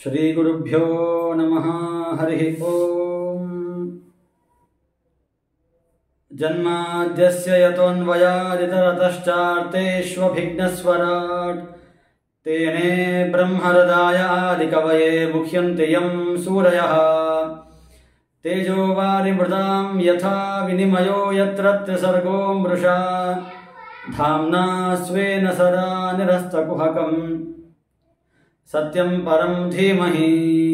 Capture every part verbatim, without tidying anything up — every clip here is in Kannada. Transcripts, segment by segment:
ಶ್ರೀ ಗುರುಭ್ಯೋ ನಮಃ. ಹರಿ ಓಂ. ಜನ್ಮಾದ್ಯಸ್ಯ ಯತೋನ್ವಯಾದಿತರತಶ್ಚಾರ್ಥೇಷ್ವಭಿಘ್ನಸ್ವರಾಟ್ ತೇನೇ ಬ್ರಹ್ಮಹೃದಾಯ ಆದಿಕವಯೇ ಮುಹ್ಯಂತೆ ಯಂ ಸೂರಯಃ. ತೇಜೋ ವಾರಿಮೃತಾಂ ಯಥಾ ವಿನಿಮಯೋ ಯತ್ರ ತ್ರಿಸರ್ಗೋ ಮೃಷಾ ಧಾಮ್ನಾ ಸ್ವೇನ ಸದಾ ನಿರಸ್ತಕುಹಕಂ ಸತ್ಯಂ ಪರಂ ಧೀಮಹಿ.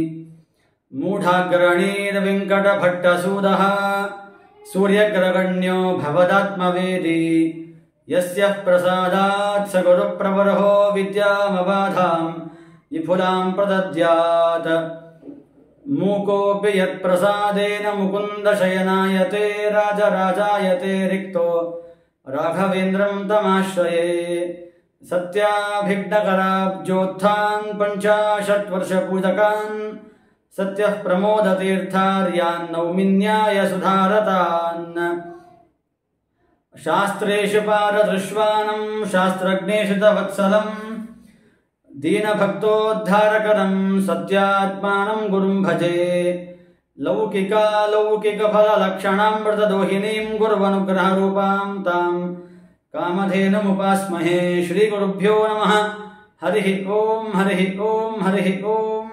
ಮೂಢಾಗ್ರಣೀರ್ವೆಂಕಟಭಟ್ಟಸೂದಃ ಸೂರ್ಯಗ್ರಗಣ್ಯೋ ಭವದಾತ್ಮವೇದಿ. ಯಸ್ಯಃ ಪ್ರಸಾದಾತ್ ಸ ಗುರುಪ್ರವರಹೋ ವಿದ್ಯಾಮಬಾಧಾಂ ವಿಪುಲಾಂ ಪ್ರದದ್ಯಾತ್. ಮೂಕೋಪಿ ಯತ್ಪ್ರಸಾದೇನ ಮುಕುಂದಶಯನಾಯತೆ ರಾಜರಾಜಾಯತೆ ರಿಕ್ತೋ ರಾಘವೇಂದ್ರಂ ತಮಾಶ್ರಯೇ. ಸತ್ಯಾಭಿಘ್ನಕರಾಬ್ಜೋತ್ಥಾನ್ ಪಂಚಾಶತ್ ವರ್ಷ ಪೂಜಕಾನ್ ಸತ್ಯಃ ಪ್ರಮೋದತೀರ್ಥಾರ್ಯಾನ್ ನೌಮಿನ್ಯಾಯ ಸುಧಾರತಾನ್. ಶಾಸ್ತ್ರೇಷು ಪಾರದೃಶ್ವಾನಂ ಶಾಸ್ತ್ರಜ್ಞೇಷು ತವತ್ಸಲಂ ದೀನಭಕ್ತೋದ್ಧಾರಕರಂ ಸತ್ಯಾತ್ಮಾನಂ ಗುರುಂ ಭಜೆ. ಲೌಕಿಕಾಲೌಕಿಕಫಲಲಕ್ಷಣಾಮೃತದೋಹಿನೀಂ ಗುರುವನುಗ್ರಹರೂಪಾಂ ತಾಂ ಕಾಮಧೇನುಮುಪಾಸ್ಮಹೇ. ಶ್ರೀ ಗುರುಭ್ಯೋ ನಮಃ. ಹರಿ ಓಂ. ಹರಿ ಓಂ. ಹರಿ ಓಂ.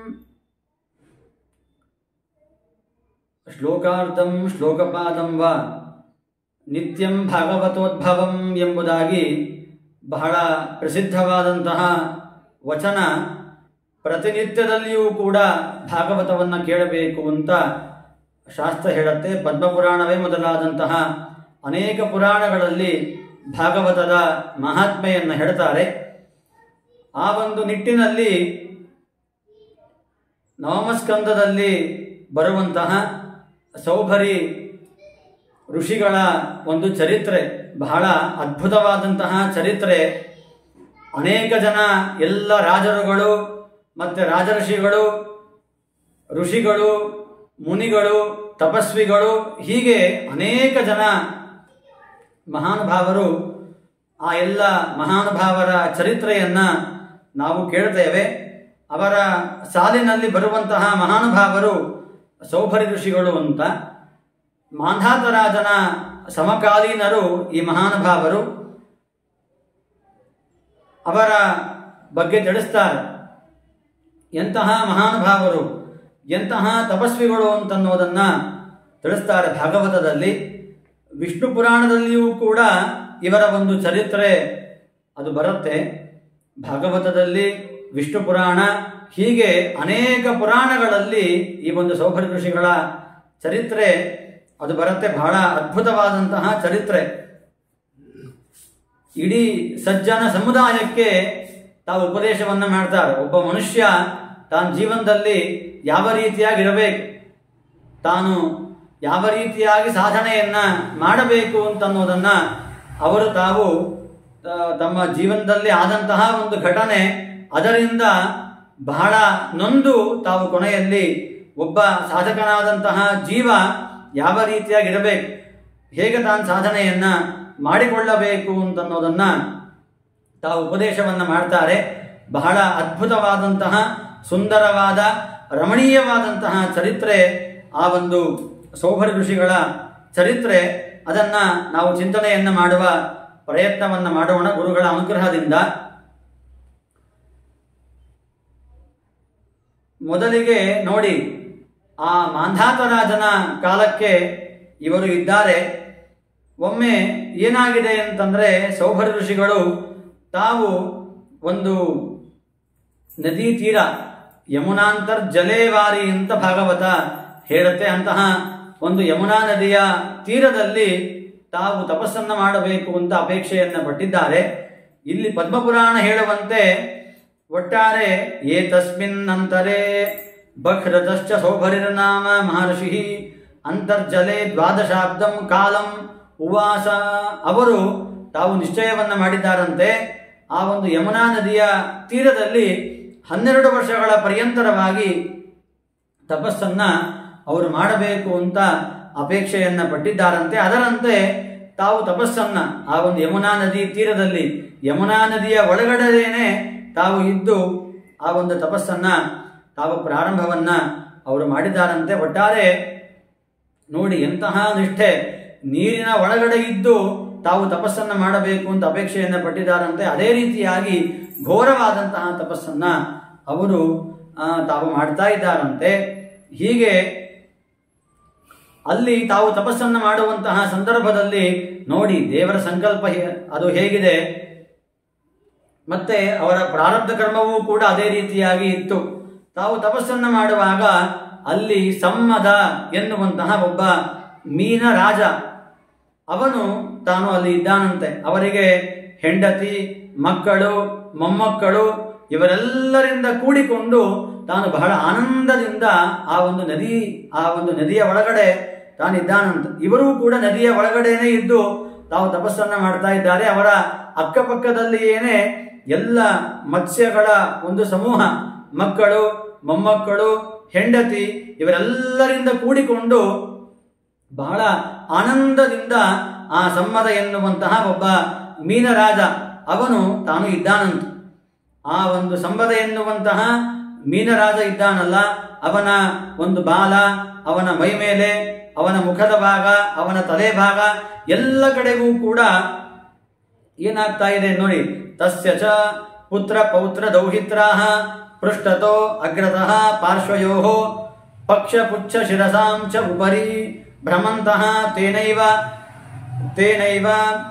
ಶ್ಲೋಕಾರ್ಧಂ ಶ್ಲೋಕಪಾದಂ ವಾ ನಿತ್ಯಂ ಭಾಗವತೋದ್ಭವಂ ಎಂಬುದಾಗಿ ಬಹಳ ಪ್ರಸಿದ್ಧವಾದಂತಹ ವಚನ. ಪ್ರತಿನಿತ್ಯದಲ್ಲಿಯೂ ಕೂಡ ಭಾಗವತವನ್ನು ಕೇಳಬೇಕು ಅಂತ ಶಾಸ್ತ್ರ ಹೇಳುತ್ತೆ. ಪದ್ಮಪುರಾಣವೇ ಮೊದಲಾದಂತಹ ಅನೇಕ ಪುರಾಣಗಳಲ್ಲಿ ಭಾಗವತದ ಮಹಾತ್ಮೆಯನ್ನು ಹೇಳ್ತಾರೆ. ಆ ಒಂದು ನಿಟ್ಟಿನಲ್ಲಿ ನವಮಸ್ಕಂದದಲ್ಲಿ ಬರುವಂತಹ ಸೌಭರಿ ಋಷಿಗಳ ಒಂದು ಚರಿತ್ರೆ ಬಹಳ ಅದ್ಭುತವಾದಂತಹ ಚರಿತ್ರೆ. ಅನೇಕ ಜನ ಎಲ್ಲ ರಾಜರುಗಳು ಮತ್ತು ರಾಜಋಷಿಗಳು, ಋಷಿಗಳು, ಮುನಿಗಳು, ತಪಸ್ವಿಗಳು, ಹೀಗೆ ಅನೇಕ ಜನ ಮಹಾನುಭಾವರು, ಆ ಎಲ್ಲ ಮಹಾನುಭಾವರ ಚರಿತ್ರೆಯನ್ನು ನಾವು ಕೇಳ್ತೇವೆ. ಅವರ ಸಾಲಿನಲ್ಲಿ ಬರುವಂತಹ ಮಹಾನುಭಾವರು ಸೌಭರಿ ಋಷಿಗಳು ಅಂತ. ಮಾಂಧಾತರಾಜನ ಸಮಕಾಲೀನರು ಈ ಮಹಾನುಭಾವರು. ಅವರ ಬಗ್ಗೆ ತಿಳಿಸ್ತಾರೆ. ಎಂತಹ ಮಹಾನುಭಾವರು, ಎಂತಹ ತಪಸ್ವಿಗಳು ಅಂತನ್ನೋದನ್ನು ತಿಳಿಸ್ತಾರೆ ಭಾಗವತದಲ್ಲಿ. ವಿಷ್ಣು ಪುರಾಣದಲ್ಲಿಯೂ ಕೂಡ ಇವರ ಒಂದು ಚರಿತ್ರೆ ಅದು ಬರುತ್ತೆ. ಭಾಗವತದಲ್ಲಿ, ವಿಷ್ಣು ಪುರಾಣ, ಹೀಗೆ ಅನೇಕ ಪುರಾಣಗಳಲ್ಲಿ ಈ ಒಂದು ಸೌಭರಿ ಋಷಿಗಳ ಚರಿತ್ರೆ ಅದು ಬರುತ್ತೆ. ಬಹಳ ಅದ್ಭುತವಾದಂತಹ ಚರಿತ್ರೆ. ಇಡೀ ಸಜ್ಜನ ಸಮುದಾಯಕ್ಕೆ ತಾವು ಉಪದೇಶವನ್ನು ಮಾಡ್ತಾರೆ. ಒಬ್ಬ ಮನುಷ್ಯ ತಾನು ಜೀವನದಲ್ಲಿ ಯಾವ ರೀತಿಯಾಗಿರಬೇಕು, ತಾನು ಯಾವ ರೀತಿಯಾಗಿ ಸಾಧನೆಯನ್ನು ಮಾಡಬೇಕು ಅಂತನ್ನೋದನ್ನು ಅವರು ತಾವು ತಮ್ಮ ಜೀವನದಲ್ಲಿ ಆದಂತಹ ಒಂದು ಘಟನೆ, ಅದರಿಂದ ಬಹಳ ನೊಂದು ತಾವು ಕೊನೆಯಲ್ಲಿ ಒಬ್ಬ ಸಾಧಕನಾದಂತಹ ಜೀವ ಯಾವ ರೀತಿಯಾಗಿರಬೇಕು, ಹೇಗೆ ತಾನು ಸಾಧನೆಯನ್ನು ಮಾಡಿಕೊಳ್ಳಬೇಕು ಅಂತನ್ನೋದನ್ನು ತಾವು ಉಪದೇಶವನ್ನು ಮಾಡ್ತಾರೆ. ಬಹಳ ಅದ್ಭುತವಾದಂತಹ, ಸುಂದರವಾದ, ರಮಣೀಯವಾದಂತಹ ಚರಿತ್ರೆ ಆ ಒಂದು ಸೌಭರಿ ಋಷಿಗಳ ಚರಿತ್ರೆ. ಅದನ್ನು ನಾವು ಚಿಂತನೆಯನ್ನು ಮಾಡುವ ಪ್ರಯತ್ನವನ್ನು ಮಾಡೋಣ ಗುರುಗಳ ಅನುಗ್ರಹದಿಂದ. ಮೊದಲಿಗೆ ನೋಡಿ, ಆ ಮಾಂಧಾತರಾಜನ ಕಾಲಕ್ಕೆ ಇವರು ಇದ್ದಾರೆ. ಒಮ್ಮೆ ಏನಾಗಿದೆ ಅಂತಂದರೆ, ಸೌಭರಿ ಋಷಿಗಳು ತಾವು ಒಂದು ನದಿ ತೀರ, ಯಮುನಾಂತರ್ಜಲೇವಾರಿ ಅಂತ ಭಾಗವತ ಹೇಳುತ್ತೆ. ಅಂತಹ ಒಂದು ಯಮುನಾ ನದಿಯ ತೀರದಲ್ಲಿ ತಾವು ತಪಸ್ಸನ್ನು ಮಾಡಬೇಕು ಅಂತ ಅಪೇಕ್ಷೆಯನ್ನು ಪಟ್ಟಿದ್ದಾರೆ. ಇಲ್ಲಿ ಪದ್ಮಪುರಾಣ ಹೇಳುವಂತೆ ಒಟ್ಟಾರೆ ಏತಸ್ಮಿನ್ ಅಂತರೇ ಬಖ್ರತಶ್ಚ ಸೌಭರಿರ್ನಾಮ ಮಹರ್ಷಿ ಅಂತರ್ಜಲೆ ದ್ವಾದಶಾಬ್ದಂ ಕಾಲಂ ಉವಾಸ. ಅವರು ತಾವು ನಿಶ್ಚಯವನ್ನು ಮಾಡಿದ್ದಾರಂತೆ, ಆ ಒಂದು ಯಮುನಾ ನದಿಯ ತೀರದಲ್ಲಿ ಹನ್ನೆರಡು ವರ್ಷಗಳ ಪರ್ಯಂತರವಾಗಿ ತಪಸ್ಸನ್ನು ಅವರು ಮಾಡಬೇಕು ಅಂತ ಅಪೇಕ್ಷೆಯನ್ನು ಪಟ್ಟಿದ್ದಾರಂತೆ. ಅದರಂತೆ ತಾವು ತಪಸ್ಸನ್ನು ಆ ಒಂದು ಯಮುನಾ ನದಿ ತೀರದಲ್ಲಿ, ಯಮುನಾ ನದಿಯ ಒಳಗಡೆನೇ ತಾವು ಇದ್ದು ಆ ಒಂದು ತಪಸ್ಸನ್ನು ತಾವು ಪ್ರಾರಂಭವನ್ನ ಅವರು ಮಾಡಿದ್ದಾರಂತೆ. ಒಟ್ಟಾರೆ ನೋಡಿ ಎಂತಹ ನಿಷ್ಠೆ, ನೀರಿನ ಒಳಗಡೆ ಇದ್ದು ತಾವು ತಪಸ್ಸನ್ನ ಮಾಡಬೇಕು ಅಂತ ಅಪೇಕ್ಷೆಯನ್ನು ಪಟ್ಟಿದ್ದಾರಂತೆ. ಅದೇ ರೀತಿಯಾಗಿ ಘೋರವಾದಂತಹ ತಪಸ್ಸನ್ನ ಅವರು ತಾವು ಮಾಡ್ತಾ ಇದ್ದಾರಂತೆ. ಹೀಗೆ ಅಲ್ಲಿ ತಾವು ತಪಸ್ಸನ್ನು ಮಾಡುವಂತಹ ಸಂದರ್ಭದಲ್ಲಿ ನೋಡಿ ದೇವರ ಸಂಕಲ್ಪ ಅದು ಹೇಗಿದೆ, ಮತ್ತೆ ಅವರ ಪ್ರಾರಬ್ಧ ಕರ್ಮವೂ ಕೂಡ ಅದೇ ರೀತಿಯಾಗಿ ಇತ್ತು. ತಾವು ತಪಸ್ಸನ್ನು ಮಾಡುವಾಗ ಅಲ್ಲಿ ಸಮ್ಮದ ಎನ್ನುವಂತಹ ಒಬ್ಬ ಮೀನ ರಾಜ ಅವನು ತಾನು ಅಲ್ಲಿ ಇದ್ದಾನಂತೆ. ಅವರಿಗೆ ಹೆಂಡತಿ, ಮಕ್ಕಳು, ಮೊಮ್ಮಕ್ಕಳು ಇವರೆಲ್ಲರಿಂದ ಕೂಡಿಕೊಂಡು ತಾನು ಬಹಳ ಆನಂದದಿಂದ ಆ ಒಂದು ನದಿ ಆ ಒಂದು ನದಿಯ ಒಳಗಡೆ ತಾನಿದ್ದಾನಂತೆ. ಇವರೂ ಕೂಡ ನದಿಯ ಒಳಗಡೆನೆ ಇದ್ದು ತಾವು ತಪಸ್ಸನ್ನ ಮಾಡ್ತಾ ಇದ್ದಾರೆ. ಅವರ ಅಕ್ಕಪಕ್ಕದಲ್ಲಿಯೇನೆ ಎಲ್ಲ ಮತ್ಸ್ಯಗಳ ಒಂದು ಸಮೂಹ, ಮಕ್ಕಳು, ಮೊಮ್ಮಕ್ಕಳು, ಹೆಂಡತಿ ಇವರೆಲ್ಲರಿಂದ ಕೂಡಿಕೊಂಡು ಬಹಳ ಆನಂದದಿಂದ ಆ ಸಮ್ಮದ ಎನ್ನುವಂತಹ ಒಬ್ಬ ಮೀನರಾಜ ಅವನು ತಾನು ಇದ್ದಾನಂತ. ಆ ಒಂದು ಸಂಬದ ಎನ್ನುವಂತಹ ಮೀನರಾಜ ಇದ್ದಾನಲ್ಲ, ಅವನ ಒಂದು ಬಾಲ, ಅವನ ಮೈ ಮೇಲೆ, ಅವನ ಮುಖದ ಭಾಗ, ಅವನ ತಲೆ ಭಾಗ ಎಲ್ಲ ಕಡೆಗೂ ಕೂಡ ಏನಾಗ್ತಾ ಇದೆ ನೋಡಿ. ತಸ್ಯ ಚ ಪುತ್ರ ಪೌತ್ರ ದೌಹಿತ್ರಾಹ ಪೃಷ್ಠತೋ ಅಗ್ರತಃ ಪಾರ್ಶ್ವಯೋಃ ಪಕ್ಷ ಪುಚ್ಛ ಶಿರಸಾಂ ಚ ಉಪರಿ ಭ್ರಮಂತಃ ತೇನೈವ ತೇನೈವ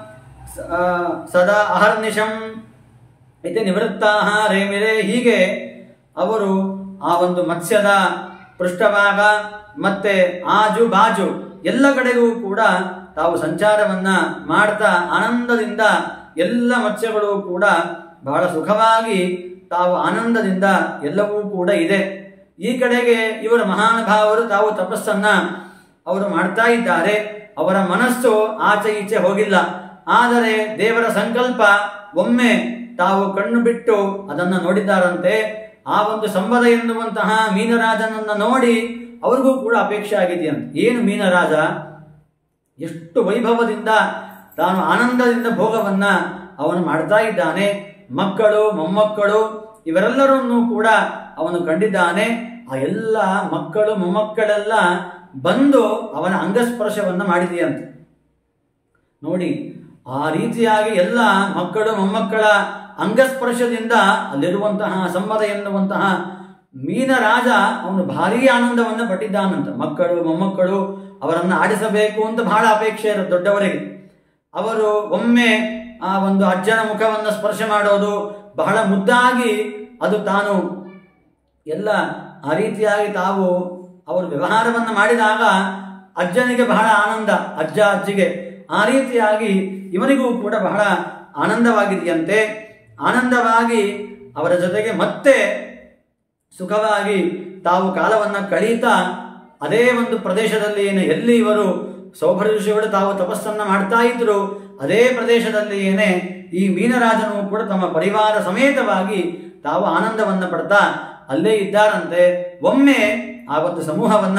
ಸದಾ ಅಹರ್ನಿಶಂ ಇತಿ ನಿವೃತ್ತಾಹ ರೇಮಿರೆ. ಹೀಗೆ ಅವರು ಆ ಒಂದು ಮತ್ಸ್ಯದ ಪೃಷ್ಠಭಾಗ ಮತ್ತೆ ಆಜು ಬಾಜು ಎಲ್ಲ ಕಡೆಗೂ ಕೂಡ ತಾವು ಸಂಚಾರವನ್ನ ಮಾಡ್ತಾ ಆನಂದದಿಂದ ಎಲ್ಲ ಮತ್ಸ್ಯಗಳು ಕೂಡ ಬಹಳ ಸುಖವಾಗಿ ತಾವು ಆನಂದದಿಂದ ಎಲ್ಲವೂ ಕೂಡ ಇದೆ. ಈ ಕಡೆಗೆ ಇವರ ಮಹಾನುಭಾವರು ತಾವು ತಪಸ್ಸನ್ನ ಅವರು ಮಾಡ್ತಾ ಇದ್ದಾರೆ. ಅವರ ಮನಸ್ಸು ಆಚೆ ಈಚೆ ಹೋಗಿಲ್ಲ. ಆದರೆ ದೇವರ ಸಂಕಲ್ಪ ಒಮ್ಮೆ ತಾವು ಕಣ್ಣು ಬಿಟ್ಟು ಅದನ್ನು ನೋಡಿದ್ದಾರಂತೆ. ಆ ಒಂದು ಸಂಬದ ಎನ್ನುವಂತಹ ಮೀನರಾಜನನ್ನ ನೋಡಿ ಅವ್ರಿಗೂ ಕೂಡ ಅಪೇಕ್ಷೆ ಆಗಿದೆಯಂತೆ. ಏನು ಮೀನರಾಜ ಎಷ್ಟು ವೈಭವದಿಂದ ತಾನು ಆನಂದದಿಂದ ಭೋಗವನ್ನ ಅವನು ಮಾಡ್ತಾ ಇದ್ದಾನೆ. ಮಕ್ಕಳು, ಮೊಮ್ಮಕ್ಕಳು ಇವರೆಲ್ಲರನ್ನೂ ಕೂಡ ಅವನು ಕಂಡಿದ್ದಾನೆ. ಆ ಎಲ್ಲ ಮಕ್ಕಳು ಮೊಮ್ಮಕ್ಕಳೆಲ್ಲ ಬಂದು ಅವನ ಅಂಗಸ್ಪರ್ಶವನ್ನ ಮಾಡಿದೆಯಂತೆ. ನೋಡಿ ಆ ರೀತಿಯಾಗಿ ಎಲ್ಲ ಮಕ್ಕಳು ಮೊಮ್ಮಕ್ಕಳ ಅಂಗಸ್ಪರ್ಶದಿಂದ ಅಲ್ಲಿರುವಂತಹ ಸಂಬದ ಎನ್ನುವಂತಹ ಮೀನರಾಜ ಅವನು ಭಾರೀ ಆನಂದವನ್ನು ಪಟ್ಟಿದ್ದಾನಂತ. ಮಕ್ಕಳು ಮೊಮ್ಮಕ್ಕಳು ಅವರನ್ನು ಆಡಿಸಬೇಕು ಅಂತ ಬಹಳ ಅಪೇಕ್ಷೆ ಇರುತ್ತೆ ದೊಡ್ಡವರಿಗೆ. ಅವರು ಒಮ್ಮೆ ಆ ಒಂದು ಅಜ್ಜನ ಮುಖವನ್ನು ಸ್ಪರ್ಶ ಮಾಡೋದು ಬಹಳ ಮುದ್ದಾಗಿ ಅದು ತಾನು ಎಲ್ಲ ಆ ರೀತಿಯಾಗಿ ತಾವು ಅವರು ವ್ಯವಹಾರವನ್ನು ಮಾಡಿದಾಗ ಅಜ್ಜನಿಗೆ ಬಹಳ ಆನಂದ, ಅಜ್ಜ ಅಜ್ಜಿಗೆ. ಆ ರೀತಿಯಾಗಿ ಇವನಿಗೂ ಕೂಡ ಬಹಳ ಆನಂದವಾಗಿದೆಯಂತೆ. ಆನಂದವಾಗಿ ಅವರ ಜೊತೆಗೆ ಮತ್ತೆ ಸುಖವಾಗಿ ತಾವು ಕಾಲವನ್ನು ಕಳೀತಾ ಅದೇ ಒಂದು ಪ್ರದೇಶದಲ್ಲಿ ಏನು ಎಲ್ಲಿ ಇವರು ಸೌಭರ ಋಷಿಗಳು ತಾವು ತಪಸ್ಸನ್ನ ಮಾಡ್ತಾ ಇದ್ರು ಅದೇ ಪ್ರದೇಶದಲ್ಲಿ ಏನೇ ಈ ಮೀನರಾಜನು ಕೂಡ ತಮ್ಮ ಪರಿವಾರ ಸಮೇತವಾಗಿ ತಾವು ಆನಂದವನ್ನ ಪಡ್ತಾ ಅಲ್ಲೇ ಇದ್ದಾರಂತೆ. ಒಮ್ಮೆ ಆ ಒಂದು ಸಮೂಹವನ್ನ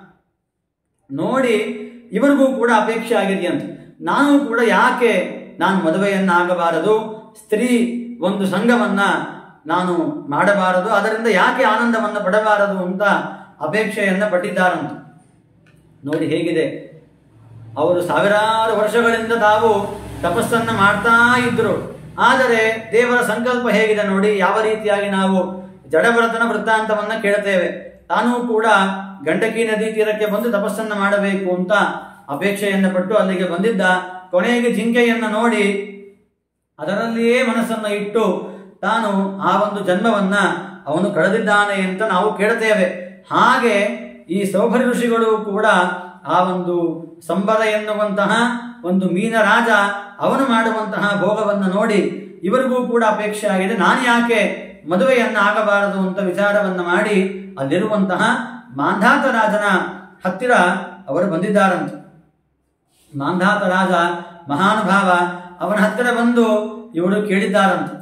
ನೋಡಿ ಇವರಿಗೂ ಕೂಡ ಅಪೇಕ್ಷೆ ಆಗಿದೆಯಂತೆ. ನಾನು ಕೂಡ ಯಾಕೆ ನಾನು ಮದುವೆಯನ್ನಾಗಬಾರದು, ಸ್ತ್ರೀ ಒಂದು ಸಂಘವನ್ನ ನಾನು ಮಾಡಬಾರದು, ಅದರಿಂದ ಯಾಕೆ ಆನಂದವನ್ನ ಪಡಬಾರದು ಅಂತ ಅಪೇಕ್ಷೆಯನ್ನ ಪಟ್ಟಿದ್ದಾರಂತೆ. ನೋಡಿ ಹೇಗಿದೆ, ಅವರು ಸಾವಿರಾರು ವರ್ಷಗಳಿಂದ ತಾವು ತಪಸ್ಸನ್ನ ಮಾಡ್ತಾ ಇದ್ರು. ಆದರೆ ದೇವರ ಸಂಕಲ್ಪ ಹೇಗಿದೆ ನೋಡಿ. ಯಾವ ರೀತಿಯಾಗಿ ನಾವು ಜಡಭರತನ ವೃತ್ತಾಂತವನ್ನ ಕೇಳ್ತೇವೆ. ತಾನೂ ಕೂಡ ಗಂಡಕಿ ನದಿ ತೀರಕ್ಕೆ ಬಂದು ತಪಸ್ಸನ್ನ ಮಾಡಬೇಕು ಅಂತ ಅಪೇಕ್ಷೆಯನ್ನ ಪಟ್ಟು ಅಲ್ಲಿಗೆ ಬಂದಿದ್ದ. ಕೊನೆಗೆ ಜಿಂಕೆಯನ್ನ ನೋಡಿ ಅದರಲ್ಲಿಯೇ ಮನಸ್ಸನ್ನ ಇಟ್ಟು ತಾನು ಆ ಒಂದು ಜನ್ಮವನ್ನ ಅವನು ಕಳೆದಿದ್ದಾನೆ ಅಂತ ನಾವು ಕೇಳ್ತೇವೆ. ಹಾಗೆ ಈ ಸೌಭರಿ ಋಷಿಗಳು ಕೂಡ ಆ ಒಂದು ಸಂಬದ ಎನ್ನುವಂತಹ ಒಂದು ಮೀನರಾಜ ಅವನು ಮಾಡುವಂತಹ ಭೋಗವನ್ನು ನೋಡಿ ಇವರಿಗೂ ಕೂಡ ಅಪೇಕ್ಷೆ ಆಗಿದೆ. ನಾನು ಯಾಕೆ ಮದುವೆಯನ್ನ ಆಗಬಾರದು ಅಂತ ವಿಚಾರವನ್ನ ಮಾಡಿ ಅಲ್ಲಿರುವಂತಹ ಮಾಂಧಾತ ರಾಜನ ಹತ್ತಿರ ಅವರು ಬಂದಿದ್ದಾರಂತೆ. ಮಾಂಧಾತ ರಾಜ ಮಹಾನುಭಾವ ಅವನ ಹತ್ತಿರ ಬಂದು ಇವರು ಕೇಳಿದ್ದಾರಂತೆ,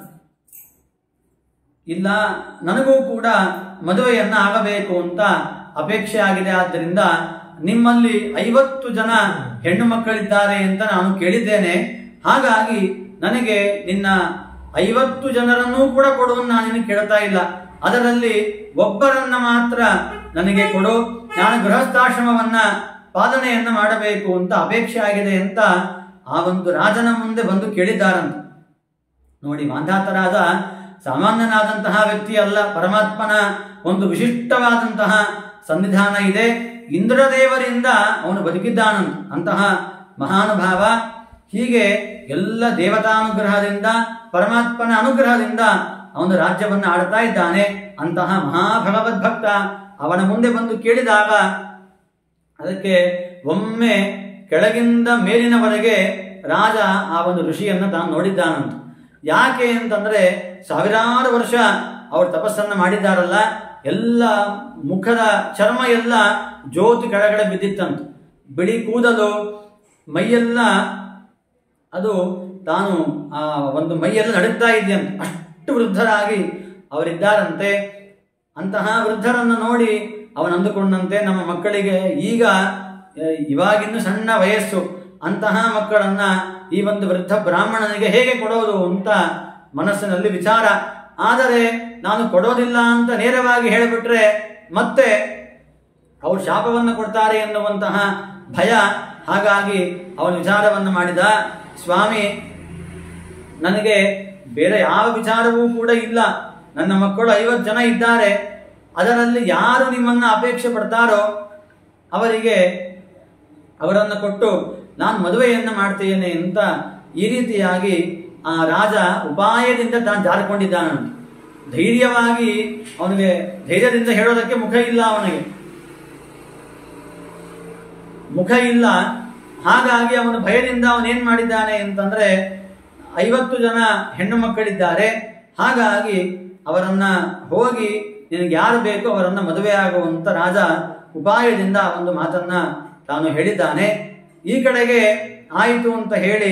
ಇಲ್ಲ ನನಗೂ ಕೂಡ ಮದುವೆಯನ್ನ ಆಗಬೇಕು ಅಂತ ಅಪೇಕ್ಷೆ ಆಗಿದೆ. ಆದ್ದರಿಂದ ನಿಮ್ಮಲ್ಲಿ ಐವತ್ತು ಜನ ಹೆಣ್ಣು ಮಕ್ಕಳಿದ್ದಾರೆ ಅಂತ ನಾನು ಕೇಳಿದ್ದೇನೆ. ಹಾಗಾಗಿ ನನಗೆ ನಿನ್ನ ಐವತ್ತು ಜನರನ್ನೂ ಕೂಡ ಕೊಡುವನ್ನು ನಾನು ಕೇಳ್ತಾ ಇಲ್ಲ. ಅದರಲ್ಲಿ ಒಬ್ಬರನ್ನ ಮಾತ್ರ ನನಗೆ ಕೊಡು, ನಾನು ಗೃಹಸ್ಥಾಶ್ರಮವನ್ನ ಪಾಲನೆಯನ್ನ ಮಾಡಬೇಕು ಅಂತ ಅಪೇಕ್ಷೆ ಆಗಿದೆ ಅಂತ ಆ ಒಂದು ರಾಜನ ಮುಂದೆ ಬಂದು ಕೇಳಿದ್ದಾರಂತ. ನೋಡಿ, ಮಾಂಧಾತ ರಾಜ ಸಾಮಾನ್ಯನಾದಂತಹ ವ್ಯಕ್ತಿ ಅಲ್ಲ, ಪರಮಾತ್ಮನ ಒಂದು ವಿಶಿಷ್ಟವಾದಂತಹ ಸನ್ನಿಧಾನ ಇದೆ. ಇಂದ್ರದೇವರಿಂದ ಅವನು ಬದುಕಿದ್ದಾನಂತ, ಅಂತಹ ಮಹಾನುಭಾವ. ಹೀಗೆ ಎಲ್ಲ ದೇವತಾನುಗ್ರಹದಿಂದ, ಪರಮಾತ್ಮನ ಅನುಗ್ರಹದಿಂದ ಅವನು ರಾಜ್ಯವನ್ನು ಆಡ್ತಾ ಇದ್ದಾನೆ. ಅಂತಹ ಮಹಾಭಗವದ್ಭಕ್ತ ಅವನ ಮುಂದೆ ಬಂದು ಕೇಳಿದಾಗ ಅದಕ್ಕೆ ಒಮ್ಮೆ ಕೆಳಗಿಂದ ಮೇಲಿನವರೆಗೆ ರಾಜ ಆ ಒಂದು ಋಷಿಯನ್ನ ತಾನು ನೋಡಿದ್ದಾನಂತ. ಯಾಕೆ ಅಂತಂದ್ರೆ ಸಾವಿರಾರು ವರ್ಷ ಅವರು ತಪಸ್ಸನ್ನ ಮಾಡಿದ್ದಾರಲ್ಲ, ಎಲ್ಲ ಮುಖದ ಚರ್ಮ ಎಲ್ಲ ಜ್ಯೋತಿ ಕೆಳಗಡೆ ಬಿದ್ದಿತ್ತಂತ. ಬಿಳಿ ಕೂದಲು, ಮೈಯೆಲ್ಲ ಅದು ತಾನು ಆ ಒಂದು ಮೈಯೆಲ್ಲ ನಡುತ್ತಾ ಇದೆಯಂತ, ಅಷ್ಟು ವೃದ್ಧರಾಗಿ ಅವರಿದ್ದಾರಂತೆ. ಅಂತಹ ವೃದ್ಧರನ್ನು ನೋಡಿ ಅವನು ಅಂದುಕೊಂಡಂತೆ ನಮ್ಮ ಮಕ್ಕಳಿಗೆ ಈಗ ಇವಾಗಿನ್ನು ಸಣ್ಣ ವಯಸ್ಸು, ಅಂತಹ ಮಕ್ಕಳನ್ನ ಈ ಒಂದು ವೃದ್ಧ ಬ್ರಾಹ್ಮಣನಿಗೆ ಹೇಗೆ ಕೊಡೋದು ಅಂತ ಮನಸ್ಸಿನಲ್ಲಿ ವಿಚಾರ. ಆದರೆ ನಾನು ಕೊಡೋದಿಲ್ಲ ಅಂತ ನೇರವಾಗಿ ಹೇಳಿಬಿಟ್ರೆ ಮತ್ತೆ ಅವರು ಶಾಪವನ್ನು ಕೊಡ್ತಾರೆ ಎನ್ನುವಂತಹ ಭಯ. ಹಾಗಾಗಿ ಅವನು ವಿಚಾರವನ್ನು ಮಾಡಿದ, ಸ್ವಾಮಿ ನನಗೆ ಬೇರೆ ಯಾವ ವಿಚಾರವೂ ಕೂಡ ಇಲ್ಲ, ನನ್ನ ಮಕ್ಕಳು ಐವತ್ತು ಜನ ಇದ್ದಾರೆ, ಅದರಲ್ಲಿ ಯಾರು ನಿಮ್ಮನ್ನ ಅಪೇಕ್ಷೆ ಪಡ್ತಾರೋ ಅವರಿಗೆ ಅವರನ್ನು ಕೊಟ್ಟು ನಾನು ಮದುವೆಯನ್ನ ಮಾಡ್ತೇನೆ ಅಂತ ಈ ರೀತಿಯಾಗಿ ಆ ರಾಜ ಉಪಾಯದಿಂದ ತಾನು ಜಾರಿಕೊಂಡಿದ್ದಾನಂತ. ಧೈರ್ಯವಾಗಿ ಅವನಿಗೆ ಧೈರ್ಯದಿಂದ ಹೇಳೋದಕ್ಕೆ ಮುಖ ಇಲ್ಲ, ಅವನಿಗೆ ಮುಖ ಇಲ್ಲ. ಹಾಗಾಗಿ ಅವನು ಭಯದಿಂದ ಅವನೇನ್ ಮಾಡಿದ್ದಾನೆ ಅಂತಂದ್ರೆ ಐವತ್ತು ಜನ ಹೆಣ್ಣು ಮಕ್ಕಳಿದ್ದಾರೆ, ಹಾಗಾಗಿ ಅವರನ್ನ ಹೋಗಿ ನಿನಗೆ ಯಾರು ಬೇಕೋ ಅವರನ್ನ ಮದುವೆ ಆಗುವಂತ ರಾಜ ಉಪಾಯದಿಂದ ಒಂದು ಮಾತನ್ನ ತಾನು ಹೇಳಿದ್ದಾನೆ. ಈ ಕಡೆಗೆ ಆಯಿತು ಅಂತ ಹೇಳಿ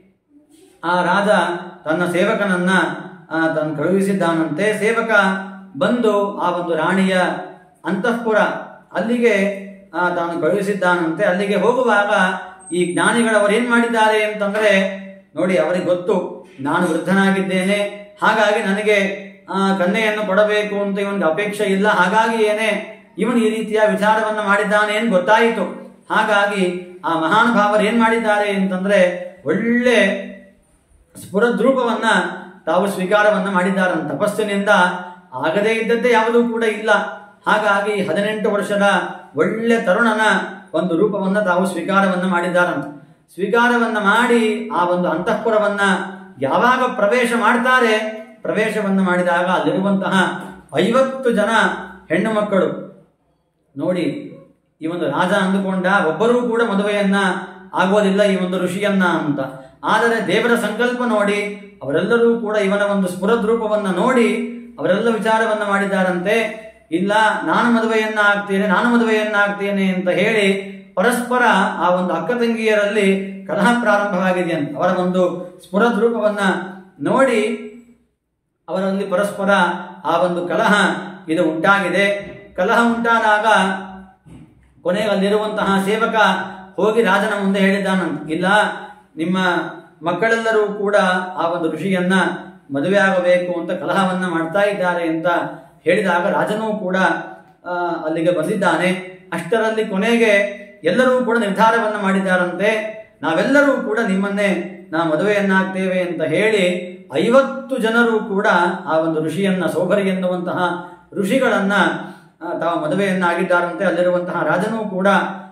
ಆ ರಾಜ ತನ್ನ ಸೇವಕನನ್ನ ತಾನು ಕಳುಹಿಸಿದ್ದಾನಂತೆ. ಸೇವಕ ಬಂದು ಆ ಒಂದು ರಾಣಿಯ ಅಂತಃಪುರ ಅಲ್ಲಿಗೆ ತಾನು ಕಳುಹಿಸಿದ್ದಾನಂತೆ. ಅಲ್ಲಿಗೆ ಹೋಗುವಾಗ ಈ ಜ್ಞಾನಿಗಳವರು ಏನ್ ಮಾಡಿದ್ದಾರೆ ಅಂತಂದ್ರೆ, ನೋಡಿ ಅವರಿಗೆ ಗೊತ್ತು ನಾನು ವೃದ್ಧನಾಗಿದ್ದೇನೆ, ಹಾಗಾಗಿ ನನಗೆ ಆ ಕನ್ಯೆಯನ್ನು ಕೊಡಬೇಕು ಅಂತ ಇವನಿಗೆ ಅಪೇಕ್ಷೆ ಇಲ್ಲ, ಹಾಗಾಗಿ ಏನೇ ಇವನು ಈ ರೀತಿಯ ವಿಚಾರವನ್ನು ಮಾಡಿದ್ದಾನೆ ಏನು ಗೊತ್ತಾಯಿತು. ಹಾಗಾಗಿ ಆ ಮಹಾನುಭಾವರು ಏನ್ ಮಾಡಿದ್ದಾರೆ ಅಂತಂದ್ರೆ ಒಳ್ಳೆ ಸ್ಫುರದ್ರೂಪವನ್ನ ತಾವು ಸ್ವೀಕಾರವನ್ನ ಮಾಡಿದ್ದಾರಂತ. ತಪಸ್ಸಿನಿಂದ ಆಗದೇ ಇದ್ದದ್ದೇ ಯಾವುದೂ ಕೂಡ ಇಲ್ಲ. ಹಾಗಾಗಿ ಹದಿನೆಂಟು ವರ್ಷದ ಒಳ್ಳೆ ತರುಣನ ಒಂದು ರೂಪವನ್ನ ತಾವು ಸ್ವೀಕಾರವನ್ನ ಮಾಡಿದ್ದಾರಂತ. ಸ್ವೀಕಾರವನ್ನ ಮಾಡಿ ಆ ಒಂದು ಅಂತಃಪುರವನ್ನ ಯಾವಾಗ ಪ್ರವೇಶ ಮಾಡ್ತಾರೆ, ಪ್ರವೇಶವನ್ನ ಮಾಡಿದಾಗ ಅಲ್ಲಿರುವಂತಹ ಐವತ್ತು ಜನ ಹೆಣ್ಣು ಮಕ್ಕಳು ನೋಡಿ, ಈ ಒಂದು ರಾಜ ಅಂದುಕೊಂಡ ಒಬ್ಬರೂ ಕೂಡ ಮದುವೆಯನ್ನ ಆಗೋದಿಲ್ಲ ಈ ಒಂದು ಋಷಿಯನ್ನ ಅಂತ. ಆದರೆ ದೇವರ ಸಂಕಲ್ಪ ನೋಡಿ ಅವರೆಲ್ಲರೂ ಕೂಡ ಇವನ ಒಂದು ಸ್ಫುರದ್ರೂಪವನ್ನ ನೋಡಿ ಅವರೆಲ್ಲ ವಿಚಾರವನ್ನ ಮಾಡಿದ್ದಾರಂತೆ. ಇಲ್ಲ, ನಾನು ಮದುವೆಯನ್ನ ಆಗ್ತೇನೆ, ನಾನು ಮದುವೆಯನ್ನ ಆಗ್ತೇನೆ ಅಂತ ಹೇಳಿ ಪರಸ್ಪರ ಆ ಒಂದು ಅಕ್ಕ ತಂಗಿಯರಲ್ಲಿ ಕಲಹ ಪ್ರಾರಂಭವಾಗಿದೆಯಂತೆ. ಅವರ ಒಂದು ಸ್ಫುರದ್ರೂಪವನ್ನ ನೋಡಿ ಅವರಲ್ಲಿ ಪರಸ್ಪರ ಆ ಒಂದು ಕಲಹ ಇದು ಉಂಟಾಗಿದೆ. ಕಲಹ ಉಂಟಾದಾಗ ಕೊನೆಗೆ ಅಲ್ಲಿರುವಂತಹ ಸೇವಕ ಹೋಗಿ ರಾಜನ ಮುಂದೆ ಹೇಳಿದ್ದಾನಂತ, ಇಲ್ಲ ನಿಮ್ಮ ಮಕ್ಕಳೆಲ್ಲರೂ ಕೂಡ ಆ ಒಂದು ಋಷಿಯನ್ನ ಮದುವೆ ಆಗಬೇಕು ಅಂತ ಕಲಹವನ್ನ ಮಾಡ್ತಾ ಇದ್ದಾರೆ ಅಂತ ಹೇಳಿದಾಗ ರಾಜನೂ ಕೂಡ ಅಲ್ಲಿಗೆ ಬಂದಿದ್ದಾನೆ. ಅಷ್ಟರಲ್ಲಿ ಕೊನೆಗೆ ಎಲ್ಲರೂ ಕೂಡ ನಿರ್ಧಾರವನ್ನ ಮಾಡಿದ್ದಾರಂತೆ, ನಾವೆಲ್ಲರೂ ಕೂಡ ನಿಮ್ಮನ್ನೇ ನಾ ಮದುವೆಯನ್ನಾಗ್ತೇವೆ ಅಂತ ಹೇಳಿ ಐವತ್ತು ಜನರು ಕೂಡ ಆ ಒಂದು ಋಷಿಯನ್ನ, ಸೌಭರಿ ಎನ್ನುವಂತಹ ಋಷಿಗಳನ್ನ ತಾವು ಮದುವೆಯನ್ನಾಗಿದ್ದಾರಂತೆ. ಅಲ್ಲಿರುವಂತಹ ರಾಜನೂ ಕೂಡ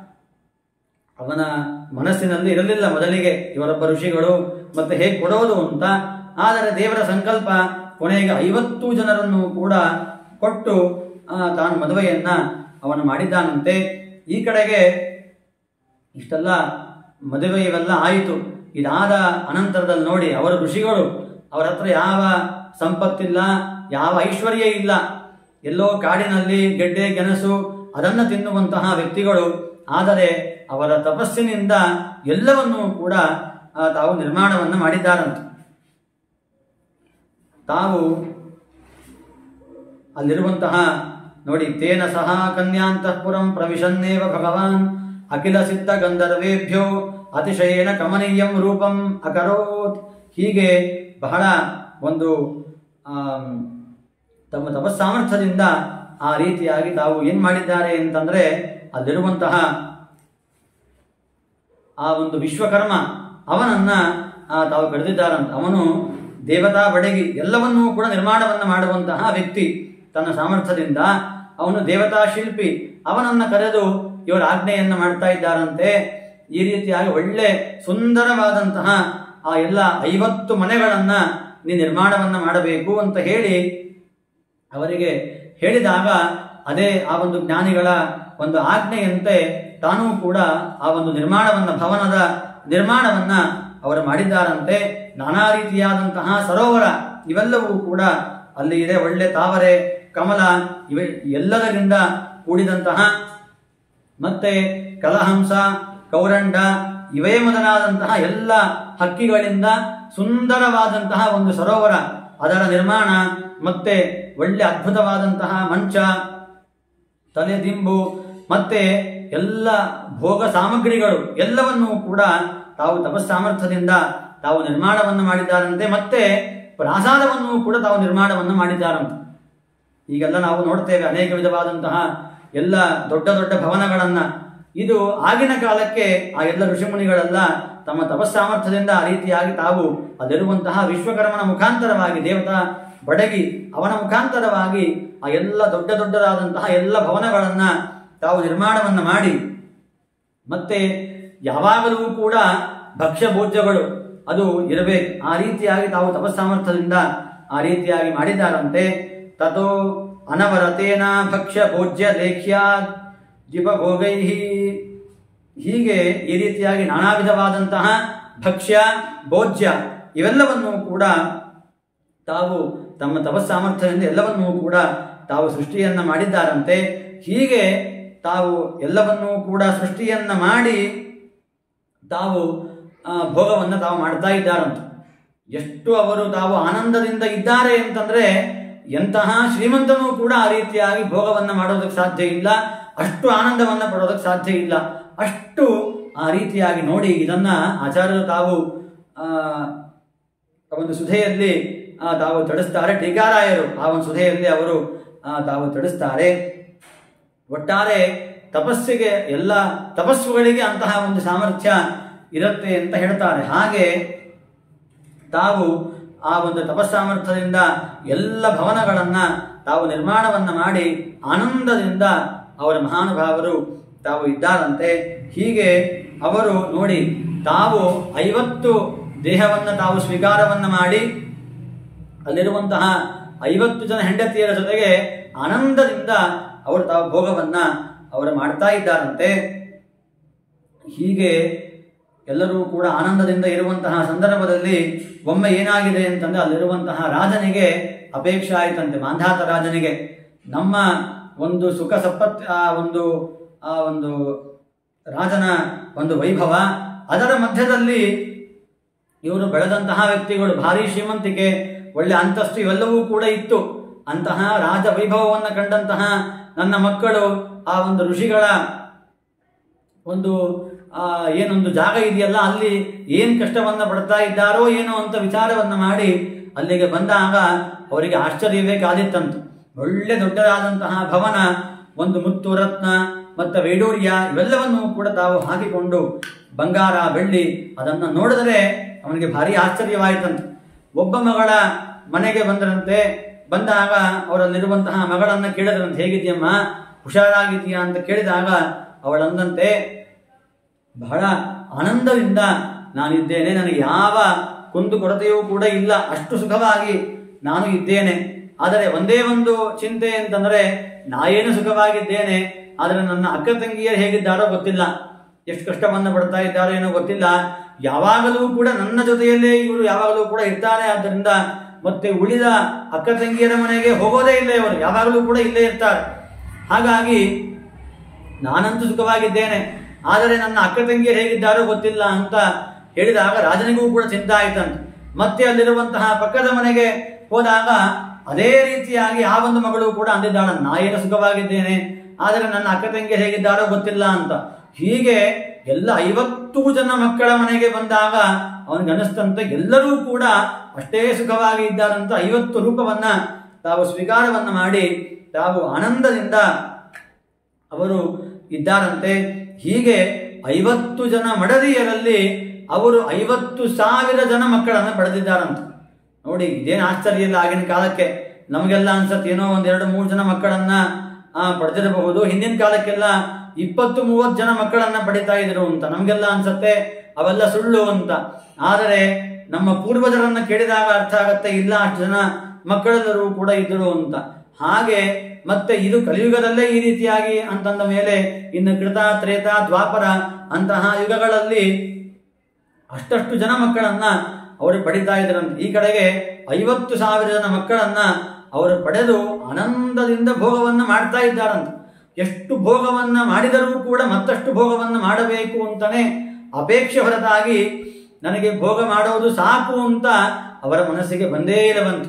ಅವನ ಮನಸ್ಸಿನಲ್ಲಿ ಇರಲಿಲ್ಲ ಮೊದಲಿಗೆ ಇವರೊಬ್ಬ ಋಷಿಗಳು ಮತ್ತೆ ಹೇಗೆ ಕೊಡೋದು ಅಂತ. ಆದರೆ ದೇವರ ಸಂಕಲ್ಪ ಕೊನೆಗೆ ಐವತ್ತು ಜನರನ್ನು ಕೂಡ ಕೊಟ್ಟು ತಾನು ಮದುವೆಯನ್ನ ಅವನು ಮಾಡಿದ್ದಾನಂತೆ. ಈ ಕಡೆಗೆ ಇಷ್ಟೆಲ್ಲ ಮದುವೆ ಇವೆಲ್ಲ ಆಯಿತು. ಇದಾದ ಅನಂತರದಲ್ಲಿ ನೋಡಿ ಅವರ ಋಷಿಗಳು, ಅವರ ಹತ್ರ ಯಾವ ಸಂಪತ್ತಿಲ್ಲ, ಯಾವ ಐಶ್ವರ್ಯ ಇಲ್ಲ, ಎಲ್ಲೋ ಕಾಡಿನಲ್ಲಿ ಗೆಡ್ಡೆ ಗೆಣಸು ಅದನ್ನು ತಿನ್ನುವಂತಹ ವ್ಯಕ್ತಿಗಳು. ಆದರೆ ಅವರ ತಪಸ್ಸಿನಿಂದ ಎಲ್ಲವನ್ನೂ ಕೂಡ ತಾವು ನಿರ್ಮಾಣವನ್ನು ಮಾಡಿದ್ದಾರಂತೆ. ತಾವು ಅಲ್ಲಿರುವಂತಹ ನೋಡಿ, ತೇನ ಸಹ ಕನ್ಯಾಂತಃಪುರಂ ಪ್ರವಿಶನ್ನೇವ ಭಗವಾನ್ ಅಖಿಲ ಸಿದ್ಧ ಗಂಧರ್ವೇಭ್ಯೋ ಅತಿಶಯೇನ ಕಮನೀಯಂ ರೂಪಂ ಅಕರೋತ್. ಹೀಗೆ ಬಹಳ ಒಂದು ತಮ್ಮ ತಪಸ್ಸಾಮರ್ಥ್ಯದಿಂದ ಆ ರೀತಿಯಾಗಿ ತಾವು ಏನ್ ಮಾಡಿದ್ದಾರೆ ಅಂತಂದ್ರೆ ಅಲ್ಲಿರುವಂತಹ ಆ ಒಂದು ವಿಶ್ವಕರ್ಮ ಅವನನ್ನ ತಾವು ಕರೆದಿದ್ದಾರಂತ. ಅವನು ದೇವತಾ ಬಡಗಿ ಎಲ್ಲವನ್ನೂ ಕೂಡ ನಿರ್ಮಾಣವನ್ನು ಮಾಡುವಂತಹ ವ್ಯಕ್ತಿ. ತನ್ನ ಸಾಮರ್ಥ್ಯದಿಂದ ಅವನು ದೇವತಾ ಶಿಲ್ಪಿ. ಅವನನ್ನ ಕರೆದು ಇವರ ಆಜ್ಞೆಯನ್ನು ಮಾಡ್ತಾ ಇದ್ದಾರಂತೆ. ಈ ರೀತಿಯಾಗಿ ಒಳ್ಳೆ ಸುಂದರವಾದಂತಹ ಆ ಎಲ್ಲ ಐವತ್ತು ಮನೆಗಳನ್ನ ನೀ ನಿರ್ಮಾಣವನ್ನ ಮಾಡಬೇಕು ಅಂತ ಹೇಳಿ ಅವರಿಗೆ ಹೇಳಿದಾಗ ಅದೇ ಆ ಒಂದು ಜ್ಞಾನಿಗಳ ಒಂದು ಆಜ್ಞೆಯಂತೆ ತಾನೂ ಕೂಡ ಆ ಒಂದು ನಿರ್ಮಾಣವನ್ನ ಭವನದ ನಿರ್ಮಾಣವನ್ನ ಅವರು ಮಾಡಿದ್ದಾರಂತೆ. ನಾನಾ ರೀತಿಯಾದಂತಹ ಸರೋವರ ಇವೆಲ್ಲವೂ ಕೂಡ ಅಲ್ಲಿ ಇದೆ. ಒಳ್ಳೆ ತಾವರೆ, ಕಮಲ ಇವೆ ಎಲ್ಲದರಿಂದ ಕೂಡಿದಂತಹ, ಮತ್ತೆ ಕಲಹಂಸ, ಕೌರಂಡ ಇವೇ ಮೊದಲಾದಂತಹ ಎಲ್ಲ ಹಕ್ಕಿಗಳಿಂದ ಸುಂದರವಾದಂತಹ ಒಂದು ಸರೋವರ, ಅದರ ನಿರ್ಮಾಣ, ಮತ್ತೆ ಒಳ್ಳೆ ಅದ್ಭುತವಾದಂತಹ ಮಂಚ, ತಲೆದಿಂಬು, ಮತ್ತೆ ಎಲ್ಲ ಭೋಗ ಸಾಮಗ್ರಿಗಳು ಎಲ್ಲವನ್ನೂ ಕೂಡ ತಾವು ತಪಸ್ಸಾಮರ್ಥ್ಯದಿಂದ ತಾವು ನಿರ್ಮಾಣವನ್ನು ಮಾಡಿದ್ದಾರಂತೆ. ಮತ್ತೆ ಪ್ರಾಸಾದವನ್ನು ಕೂಡ ತಾವು ನಿರ್ಮಾಣವನ್ನು ಮಾಡಿದ್ದಾರಂತೆ. ಈಗೆಲ್ಲ ನಾವು ನೋಡ್ತೇವೆ ಅನೇಕ ವಿಧವಾದಂತಹ ಎಲ್ಲ ದೊಡ್ಡ ದೊಡ್ಡ ಭವನಗಳನ್ನ. ಇದು ಆಗಿನ ಕಾಲಕ್ಕೆ ಆ ಎಲ್ಲ ಋಷಿಮುನಿಗಳೆಲ್ಲ ತಮ್ಮ ತಪಸ್ಸಾಮರ್ಥ್ಯದಿಂದ ಆ ರೀತಿಯಾಗಿ ತಾವು ಅಲ್ಲಿರುವಂತಹ ವಿಶ್ವಕರ್ಮನ ಮುಖಾಂತರವಾಗಿ, ದೇವತಾ ಬಡಗಿ ಅವನ ಮುಖಾಂತರವಾಗಿ ಆ ಎಲ್ಲ ದೊಡ್ಡ ದೊಡ್ಡದಾದಂತಹ ಎಲ್ಲ ಭವನಗಳನ್ನ ತಾವು ನಿರ್ಮಾಣವನ್ನ ಮಾಡಿ, ಮತ್ತೆ ಯಾವಾಗಲೂ ಕೂಡ ಭಕ್ಷ್ಯ ಭೋಜ್ಯಗಳು ಅದು ಇರಬೇಕು. ಆ ರೀತಿಯಾಗಿ ತಾವು ತಪಸ್ಸಾಮರ್ಥ್ಯದಿಂದ ಆ ರೀತಿಯಾಗಿ ಮಾಡಿದ್ದಾರಂತೆ. ತಥೋ ಅನವರತೇನ ಭಕ್ಷ್ಯ ಭೋಜ್ಯ ಲೇಖ್ಯ ಜಿಪಭೋಗೈ. ಹೀಗೆ ಈ ರೀತಿಯಾಗಿ ನಾನಾ ವಿಧವಾದಂತಹ ಭಕ್ಷ್ಯ ಭೋಜ್ಯ ಇವೆಲ್ಲವನ್ನೂ ಕೂಡ ತಾವು ತಮ್ಮ ತಪಸ್ಸಾಮರ್ಥ್ಯದಿಂದ ಎಲ್ಲವನ್ನೂ ಕೂಡ ತಾವು ಸೃಷ್ಟಿಯನ್ನ ಮಾಡಿದ್ದಾರಂತೆ. ಹೀಗೆ ತಾವು ಎಲ್ಲವನ್ನೂ ಕೂಡ ಸೃಷ್ಟಿಯನ್ನ ಮಾಡಿ ತಾವು ಭೋಗವನ್ನು ತಾವು ಮಾಡ್ತಾ ಇದ್ದಾರಂತೆ. ಎಷ್ಟು ಅವರು ತಾವು ಆನಂದದಿಂದ ಇದ್ದಾರೆ ಅಂತಂದ್ರೆ ಎಂತಹ ಶ್ರೀಮಂತನೂ ಕೂಡ ಆ ರೀತಿಯಾಗಿ ಭೋಗವನ್ನ ಮಾಡೋದಕ್ಕೆ ಸಾಧ್ಯ ಇಲ್ಲ, ಅಷ್ಟು ಆನಂದವನ್ನ ಪಡೋದಕ್ಕೆ ಸಾಧ್ಯ ಇಲ್ಲ. ಅಷ್ಟು ಆ ರೀತಿಯಾಗಿ ನೋಡಿ ಇದನ್ನ ಆಚಾರ್ಯರು ತಾವು ಆ ಒಂದು ಸುಧೆಯಲ್ಲಿ ತಾವು ತಿಳಿಸ್ತಾರೆ. ಟೀಕಾರಾಯರು ಆ ಒಂದು ಸುಧೆಯಲ್ಲಿ ಅವರು ತಾವು ತಿಳಿಸ್ತಾರೆ. ಒಟ್ಟಾರೆ ತಪಸ್ಸಿಗೆ ಎಲ್ಲ ತಪಸ್ಸುಗಳಿಗೆ ಅಂತಹ ಒಂದು ಸಾಮರ್ಥ್ಯ ಇರುತ್ತೆ ಅಂತ ಹೇಳ್ತಾರೆ. ಹಾಗೆ ತಾವು ಆ ಒಂದು ತಪಸ್ಸಾಮರ್ಥ್ಯದಿಂದ ಎಲ್ಲ ಭವನಗಳನ್ನ ತಾವು ನಿರ್ಮಾಣವನ್ನ ಮಾಡಿ ಆನಂದದಿಂದ ಅವರ ಮಹಾನುಭಾವರು ತಾವು ಇದ್ದಾರಂತೆ. ಹೀಗೆ ಅವರು ನೋಡಿ ತಾವು ಐವತ್ತು ದೇಹವನ್ನ ತಾವು ಸ್ವೀಕಾರವನ್ನ ಮಾಡಿ ಅಲ್ಲಿರುವಂತಹ ಐವತ್ತು ಜನ ಹೆಂಡತಿಯರ ಜೊತೆಗೆ ಆನಂದದಿಂದ ಅವರು ತಾವು ಭೋಗವನ್ನ ಅವರು ಮಾಡ್ತಾ ಇದ್ದಾರಂತೆ. ಹೀಗೆ ಎಲ್ಲರೂ ಕೂಡ ಆನಂದದಿಂದ ಇರುವಂತಹ ಸಂದರ್ಭದಲ್ಲಿ ಒಮ್ಮೆ ಏನಾಗಿದೆ ಅಂತಂದ್ರೆ ಅಲ್ಲಿರುವಂತಹ ರಾಜನಿಗೆ ಅಪೇಕ್ಷೆ ಆಯಿತಂತೆ, ಮಾಂಧಾತ ರಾಜನಿಗೆ. ನಮ್ಮ ಒಂದು ಸುಖ ಸಂಪತ್ ಆ ಒಂದು ಆ ಒಂದು ರಾಜನ ಒಂದು ವೈಭವ, ಅದರ ಮಧ್ಯದಲ್ಲಿ ಇವರು ಬೆಳೆದಂತಹ ವ್ಯಕ್ತಿಗಳು, ಭಾರಿ ಶ್ರೀಮಂತಿಕೆ, ಒಳ್ಳೆ ಅಂತಸ್ತು ಇವೆಲ್ಲವೂ ಕೂಡ ಇತ್ತು. ಅಂತಹ ರಾಜ ವೈಭವವನ್ನು ಕಂಡಂತಹ ನನ್ನ ಮಕ್ಕಳು ಆ ಒಂದು ಋಷಿಗಳ ಒಂದು ಆ ಏನೊಂದು ಜಾಗ ಇದೆಯಲ್ಲ ಅಲ್ಲಿ ಏನ್ ಕಷ್ಟವನ್ನ ಪಡ್ತಾ ಇದ್ದಾರೋ ಏನೋ ಅಂತ ವಿಚಾರವನ್ನ ಮಾಡಿ ಅಲ್ಲಿಗೆ ಬಂದಾಗ ಅವರಿಗೆ ಆಶ್ಚರ್ಯವೇ ಕಾದಿತ್ತಂತೆ. ಒಳ್ಳೆ ದೊಡ್ಡದಾದಂತಹ ಭವನ, ಒಂದು ಮುತ್ತು ರತ್ನ ಮತ್ತು ವೈಡೂರ್ಯ ಇವೆಲ್ಲವನ್ನೂ ಕೂಡ ತಾವು ಹಾಕಿಕೊಂಡು ಬಂಗಾರ ಬೆಳ್ಳಿ ಅದನ್ನು ನೋಡಿದರೆ ಅವನಿಗೆ ಭಾರಿ ಆಶ್ಚರ್ಯವಾಯಿತಂತೆ. ಒಬ್ಬ ಮಗಳ ಮನೆಗೆ ಬಂದರಂತೆ. ಬಂದಾಗ ಅವರಲ್ಲಿರುವಂತಹ ಮಗಳನ್ನ ಕೇಳಿದ್ರಂತೆ, ಹೇಗಿದೆಯಮ್ಮ, ಹುಷಾರಾಗಿದೆಯಾ ಅಂತ ಕೇಳಿದಾಗ ಅವಳಂದಂತೆ, ಬಹಳ ಆನಂದದಿಂದ ನಾನಿದ್ದೇನೆ, ನನಗೆ ಯಾವ ಕುಂದು ಕೊರತೆಯೂ ಕೂಡ ಇಲ್ಲ, ಅಷ್ಟು ಸುಖವಾಗಿ ನಾನು ಇದ್ದೇನೆ. ಆದರೆ ಒಂದೇ ಒಂದು ಚಿಂತೆ ಅಂತಂದ್ರೆ ನಾನೇನು ಸುಖವಾಗಿದ್ದೇನೆ, ಆದರೆ ನನ್ನ ಅಕ್ಕ ತಂಗಿಯರು ಹೇಗಿದ್ದಾರೋ ಗೊತ್ತಿಲ್ಲ, ಎಷ್ಟು ಕಷ್ಟವನ್ನು ಪಡ್ತಾ ಇದ್ದಾರೋ ಏನೋ ಗೊತ್ತಿಲ್ಲ. ಯಾವಾಗಲೂ ಕೂಡ ನನ್ನ ಜೊತೆಯಲ್ಲೇ ಇವರು ಯಾವಾಗಲೂ ಕೂಡ ಇರ್ತಾರೆ. ಆದ್ದರಿಂದ ಮತ್ತೆ ಉಳಿದ ಅಕ್ಕ ತಂಗಿಯರ ಮನೆಗೆ ಹೋಗೋದೇ ಇಲ್ಲ, ಇವರು ಯಾವಾಗಲೂ ಕೂಡ ಇಲ್ಲೇ ಇರ್ತಾರೆ. ಹಾಗಾಗಿ ನಾನಂತೂ ಸುಖವಾಗಿದ್ದೇನೆ, ಆದರೆ ನನ್ನ ಅಕ್ಕ ತಂಗಿಯರು ಹೇಗಿದ್ದಾರೋ ಗೊತ್ತಿಲ್ಲ ಅಂತ ಹೇಳಿದಾಗ ರಾಜನಿಗೂ ಕೂಡ ಚಿಂತೆ ಆಯ್ತಂತೆ. ಮತ್ತೆ ಅಲ್ಲಿರುವಂತಹ ಪಕ್ಕದ ಮನೆಗೆ ಹೋದಾಗ ಅದೇ ರೀತಿಯಾಗಿ ಆ ಒಂದು ಮಗಳು ಕೂಡ ಅಂದಿದ್ದಾಳ, ನಾ ಏನು ಸುಖವಾಗಿದ್ದೇನೆ, ಆದರೆ ನನ್ನ ಅಕ್ಕ ತಂಗಿಯರು ಹೇಗಿದ್ದಾರೋ ಗೊತ್ತಿಲ್ಲ ಅಂತ. ಹೀಗೆ ಎಲ್ಲ ಐವತ್ತು ಜನ ಮಕ್ಕಳ ಮನೆಗೆ ಬಂದಾಗ ಅವನಿಗೆ ಅನಿಸ್ತಂತೆ ಎಲ್ಲರೂ ಕೂಡ ಅಷ್ಟೇ ಸುಖವಾಗಿ ಇದ್ದಾರಂತ. ಐವತ್ತು ರೂಪವನ್ನ ತಾವು ಸ್ವೀಕಾರವನ್ನು ಮಾಡಿ ತಾವು ಆನಂದದಿಂದ ಅವರು ಇದ್ದಾರಂತೆ. ಹೀಗೆ ಐವತ್ತು ಜನ ಮಡದಿಯರಲ್ಲಿ ಅವರು ಐವತ್ತು ಸಾವಿರ ಜನ ಮಕ್ಕಳನ್ನು ಪಡೆದಿದ್ದಾರಂತೆ. ನೋಡಿ, ಇದೇನು ಆಶ್ಚರ್ಯ ಇಲ್ಲ. ಆಗಿನ ಕಾಲಕ್ಕೆ ನಮಗೆಲ್ಲ ಅನ್ಸತ್ತೆ ಏನೋ ಒಂದೆರಡು ಮೂರು ಜನ ಮಕ್ಕಳನ್ನ ಪಡೆದಿರಬಹುದು. ಹಿಂದಿನ ಕಾಲಕ್ಕೆಲ್ಲ ಇಪ್ಪತ್ತು ಮೂವತ್ತು ಜನ ಮಕ್ಕಳನ್ನ ಪಡಿತಾ ಇದ್ರು ಅಂತ ನಮಗೆಲ್ಲ ಅನ್ಸತ್ತೆ ಅವೆಲ್ಲ ಸುಳ್ಳು ಅಂತ. ಆದರೆ ನಮ್ಮ ಪೂರ್ವಜರನ್ನ ಕೇಳಿದಾಗ ಅರ್ಥ ಆಗತ್ತೆ, ಇಲ್ಲ ಅಷ್ಟು ಜನ ಮಕ್ಕಳೆಲ್ಲರೂ ಕೂಡ ಇದ್ದರು ಅಂತ. ಹಾಗೆ ಮತ್ತೆ ಇದು ಕಲಿಯುಗದಲ್ಲೇ ಈ ರೀತಿಯಾಗಿ ಅಂತಂದ ಮೇಲೆ ಇನ್ನು ಕೃತ, ತ್ರೇತ, ದ್ವಾಪರ ಅಂತಹ ಯುಗಗಳಲ್ಲಿ ಅಷ್ಟಷ್ಟು ಜನ ಮಕ್ಕಳನ್ನ ಅವರು ಪಡಿತಾ ಇದ್ರಂತೆ. ಈ ಕಡೆಗೆ ಐವತ್ತು ಸಾವಿರ ಜನ ಮಕ್ಕಳನ್ನ ಅವರು ಪಡೆದು ಆನಂದದಿಂದ ಭೋಗವನ್ನ ಮಾಡ್ತಾ ಇದ್ದಾರಂತೆ. ಎಷ್ಟು ಭೋಗವನ್ನ ಮಾಡಿದರೂ ಕೂಡ ಮತ್ತಷ್ಟು ಭೋಗವನ್ನ ಮಾಡಬೇಕು ಅಂತಾನೆ ಅಪೇಕ್ಷೆ ಹೊರತಾಗಿ ನನಗೆ ಭೋಗ ಮಾಡೋದು ಸಾಕು ಅಂತ ಅವರ ಮನಸ್ಸಿಗೆ ಬಂದೇ ಇರವಂತು.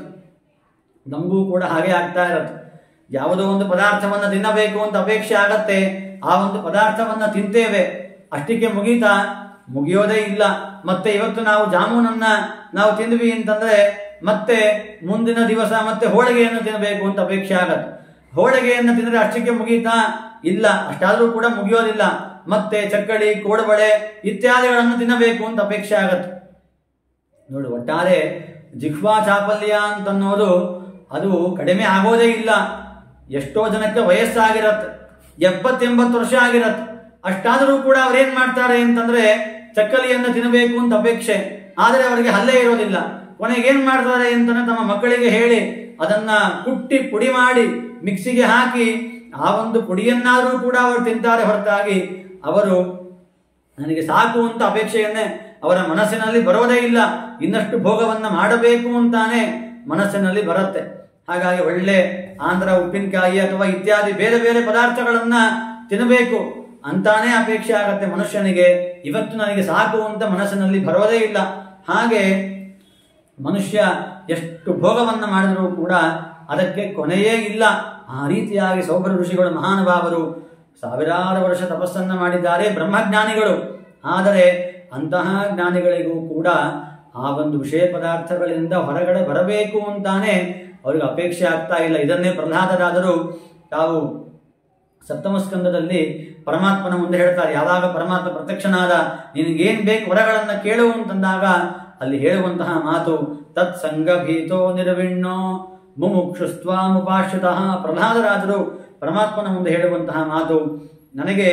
ನಮಗೂ ಕೂಡ ಹಾಗೆ ಆಗ್ತಾ ಇರತ್ತೆ. ಯಾವುದೋ ಒಂದು ಪದಾರ್ಥವನ್ನ ತಿನ್ನಬೇಕು ಅಂತ ಅಪೇಕ್ಷೆ ಆಗತ್ತೆ, ಆ ಒಂದು ಪದಾರ್ಥವನ್ನ ತಿಂತೇವೆ, ಅಷ್ಟಕ್ಕೆ ಮುಗೀತಾ? ಮುಗಿಯೋದೇ ಇಲ್ಲ. ಮತ್ತೆ ಇವತ್ತು ನಾವು ಜಾಮೂನನ್ನ ನಾವು ತಿಂದ್ವಿ ಅಂತಂದ್ರೆ ಮತ್ತೆ ಮುಂದಿನ ದಿವಸ ಮತ್ತೆ ಹೋಳಿಗೆಯನ್ನು ತಿನ್ನಬೇಕು ಅಂತ ಅಪೇಕ್ಷೆ ಆಗತ್ತೆ. ಹೋಳಿಗೆಯನ್ನು ತಿಂದ್ರೆ ಅಷ್ಟಕ್ಕೆ ಮುಗೀತಾ? ಇಲ್ಲ, ಅಷ್ಟಾದ್ರೂ ಕೂಡ ಮುಗಿಯೋದಿಲ್ಲ. ಮತ್ತೆ ಚಕ್ಕಳಿ, ಕೋಡಬಳೆ ಇತ್ಯಾದಿಗಳನ್ನು ತಿನ್ನಬೇಕು ಅಂತ ಅಪೇಕ್ಷೆ ಆಗತ್ತೆ. ನೋಡಿ, ಒಟ್ಟಾರೆ ಜಿಹ್ವಾ ಚಾಪಲ್ಯ ಅಂತನ್ನೋದು ಅದು ಕಡಿಮೆ ಆಗೋದೇ ಇಲ್ಲ. ಎಷ್ಟೋ ಜನಕ್ಕೆ ವಯಸ್ಸಾಗಿರತ್ತೆ, ಎಪ್ಪತ್ತೆಂಬತ್ತು ವರ್ಷ ಆಗಿರತ್ತೆ. ಅಷ್ಟಾದರೂ ಕೂಡ ಅವ್ರೇನ್ ಮಾಡ್ತಾರೆ ಅಂತಂದ್ರೆ ಚಕ್ಕಲಿಯನ್ನು ತಿನ್ನಬೇಕು ಅಂತ ಅಪೇಕ್ಷೆ, ಆದರೆ ಅವರಿಗೆ ಹಲ್ಲೆ ಇರೋದಿಲ್ಲ. ಕೊನೆಗೆ ಏನ್ ಮಾಡ್ತಾರೆ ಅಂತಂದ್ರೆ ತಮ್ಮ ಮಕ್ಕಳಿಗೆ ಹೇಳಿ ಅದನ್ನ ಕುಟ್ಟಿ ಪುಡಿ ಮಾಡಿ ಮಿಕ್ಸಿಗೆ ಹಾಕಿ ಆ ಒಂದು ಪುಡಿಯನ್ನಾದರೂ ಕೂಡ ಅವರು ತಿಂತಾರೆ ಹೊರತಾಗಿ ಅವರು ನನಗೆ ಸಾಕು ಅಂತ ಅಪೇಕ್ಷೆಯನ್ನೇ ಅವರ ಮನಸ್ಸಿನಲ್ಲಿ ಬರೋದೇ ಇಲ್ಲ. ಇನ್ನಷ್ಟು ಭೋಗವನ್ನ ಮಾಡಬೇಕು ಅಂತಾನೆ ಮನಸ್ಸಿನಲ್ಲಿ ಬರುತ್ತೆ. ಹಾಗಾಗಿ ಒಳ್ಳೆ ಆಂಧ್ರ ಉಪ್ಪಿನಕಾಯಿ ಅಥವಾ ಇತ್ಯಾದಿ ಬೇರೆ ಬೇರೆ ಪದಾರ್ಥಗಳನ್ನ ತಿನ್ನಬೇಕು ಅಂತಾನೆ ಅಪೇಕ್ಷೆ ಆಗತ್ತೆ ಮನುಷ್ಯನಿಗೆ. ಇವತ್ತು ನನಗೆ ಸಾಕು ಅಂತ ಮನಸ್ಸಿನಲ್ಲಿ ಬರೋದೇ ಇಲ್ಲ. ಹಾಗೆ ಮನುಷ್ಯ ಎಷ್ಟು ಭೋಗವನ್ನ ಮಾಡಿದರೂ ಕೂಡ ಅದಕ್ಕೆ ಕೊನೆಯೇ ಇಲ್ಲ. ಆ ರೀತಿಯಾಗಿ ಸೌಭರ ಋಷಿಗಳು ಮಹಾನುಭಾವರು ಸಾವಿರಾರು ವರ್ಷ ತಪಸ್ಸನ್ನ ಮಾಡಿದ್ದಾರೆ, ಬ್ರಹ್ಮಜ್ಞಾನಿಗಳು. ಆದರೆ ಅಂತಹ ಜ್ಞಾನಿಗಳಿಗೂ ಕೂಡ ಆ ಒಂದು ವಿಷಯ ಪದಾರ್ಥಗಳಿಂದ ಹೊರಗಡೆ ಬರಬೇಕು ಅಂತಾನೆ ಅವ್ರಿಗೆ ಅಪೇಕ್ಷೆ ಆಗ್ತಾ ಇಲ್ಲ. ಇದನ್ನೇ ಪ್ರಹ್ಲಾದರಾದರು ತಾವು ಸಪ್ತಮ ಸ್ಕಂದದಲ್ಲಿ ಪರಮಾತ್ಮನ ಮುಂದೆ ಹೇಳ್ತಾರೆ. ಯಾವಾಗ ಪರಮಾತ್ಮ ಪ್ರತ್ಯಕ್ಷನಾದ ನಿನಗೇನ್ ಬೇಕು ವರಗಳನ್ನ ಕೇಳು ಅಂತಂದಾಗ ಅಲ್ಲಿ ಹೇಳುವಂತಹ ಮಾತು ತತ್ ಸಂಗಭೀತೋ ನಿರ್ವಿಣ್ಣೋ ಮುಮುಕ್ಷುಸ್ತ್ವಾಮುಪಾಶ್ರಿತಃ. ಪ್ರಹ್ಲಾದರಾದರು ಪರಮಾತ್ಮನ ಮುಂದೆ ಹೇಳುವಂತಹ ಮಾತು, ನನಗೆ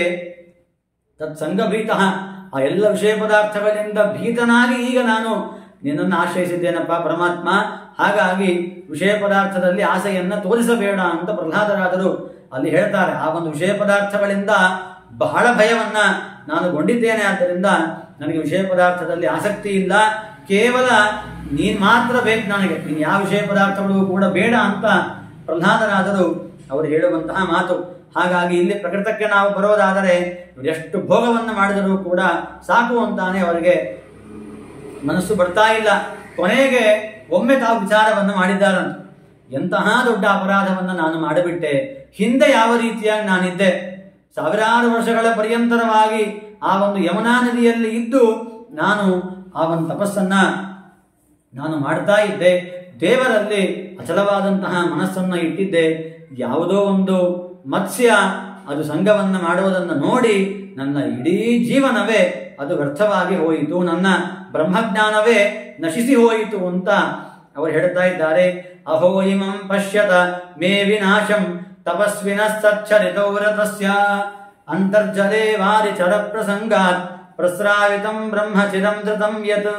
ತತ್ ಸಂಗಭೀತಃ, ಆ ಎಲ್ಲ ವಿಷಯ ಪದಾರ್ಥಗಳಿಂದ ಭೀತನಾಗಿ ಈಗ ನಾನು ನಿನ್ನನ್ನು ಆಶ್ರಯಿಸಿದ್ದೇನಪ್ಪ ಪರಮಾತ್ಮ. ಹಾಗಾಗಿ ವಿಷಯ ಪದಾರ್ಥದಲ್ಲಿ ಆಸೆಯನ್ನ ತೋರಿಸಬೇಡ ಅಂತ ಪ್ರಹ್ಲಾದರಾದರು ಅಲ್ಲಿ ಹೇಳ್ತಾರೆ. ಆ ಒಂದು ವಿಷಯ ಪದಾರ್ಥಗಳಿಂದ ಬಹಳ ಭಯವನ್ನ ನಾನು ಗೊಂಡಿದ್ದೇನೆ, ಆದ್ದರಿಂದ ನನಗೆ ವಿಷಯ ಪದಾರ್ಥದಲ್ಲಿ ಆಸಕ್ತಿ ಇಲ್ಲ, ಕೇವಲ ನೀನ್ ಮಾತ್ರ ಬೇಕು ನನಗೆ, ನೀನ್ ಯಾವ ವಿಷಯ ಪದಾರ್ಥಗಳು ಕೂಡ ಬೇಡ ಅಂತ ಪ್ರಹ್ಲಾದರಾದರು ಅವರು ಹೇಳುವಂತಹ ಮಾತು. ಹಾಗಾಗಿ ಇಲ್ಲಿ ಪ್ರಕೃತಕ್ಕೆ ನಾವು ಬರೋದಾದರೆ ಎಷ್ಟು ಭೋಗವನ್ನು ಮಾಡಿದರೂ ಕೂಡ ಸಾಕು ಅಂತಾನೆ ಅವರಿಗೆ ಮನಸ್ಸು ಬರ್ತಾ ಇಲ್ಲ. ಕೊನೆಗೆ ಒಮ್ಮೆ ತಾವು ವಿಚಾರವನ್ನು ಮಾಡಿದ್ದಾರಂತ, ಎಂತಹ ದೊಡ್ಡ ಅಪರಾಧವನ್ನು ನಾನು ಮಾಡಿಬಿಟ್ಟೆ, ಹಿಂದೆ ಯಾವ ರೀತಿಯಾಗಿ ನಾನಿದ್ದೆ, ಸಾವಿರಾರು ವರ್ಷಗಳ ಪರ್ಯಂತರವಾಗಿ ಆ ಒಂದು ಯಮುನಾ ನದಿಯಲ್ಲಿ ಇದ್ದು ನಾನು ಆ ಒಂದು ತಪಸ್ಸನ್ನ ನಾನು ಮಾಡ್ತಾ ಇದ್ದೆ, ದೇವರಲ್ಲಿ ಅಚಲವಾದಂತಹ ಮನಸ್ಸನ್ನ ಇಟ್ಟಿದ್ದೆ. ಯಾವುದೋ ಒಂದು ಮತ್ಸ್ಯ ಅದು ಸಂಘವನ್ನ ಮಾಡುವುದನ್ನು ನೋಡಿ ನನ್ನ ಇಡೀ ಜೀವನವೇ ಅದು ವ್ಯರ್ಥವಾಗಿ ಹೋಯಿತು, ನನ್ನ ಬ್ರಹ್ಮಜ್ಞಾನವೇ ನಶಿಸಿ ಹೋಯಿತು ಅಂತ ಅವರು ಹೇಳ್ತಾ ಇದ್ದಾರೆ. ಅಹೋ ಇಮಂ ಪಶ್ಯತ ಮೇ ವಿನಾಶಂ ತಪಸ್ವಿನ ಸಚ್ಚರಿತೌರತಸ್ಯ ಅಂತರ್ಜಲೇ ವಾರಿ ಚರ ಪ್ರಸಂಗಾತ್ ಪ್ರಸ್ರಾವಿತಂ ಬ್ರಹ್ಮಚಿರಂ ಧೃತಂ ಯತ್.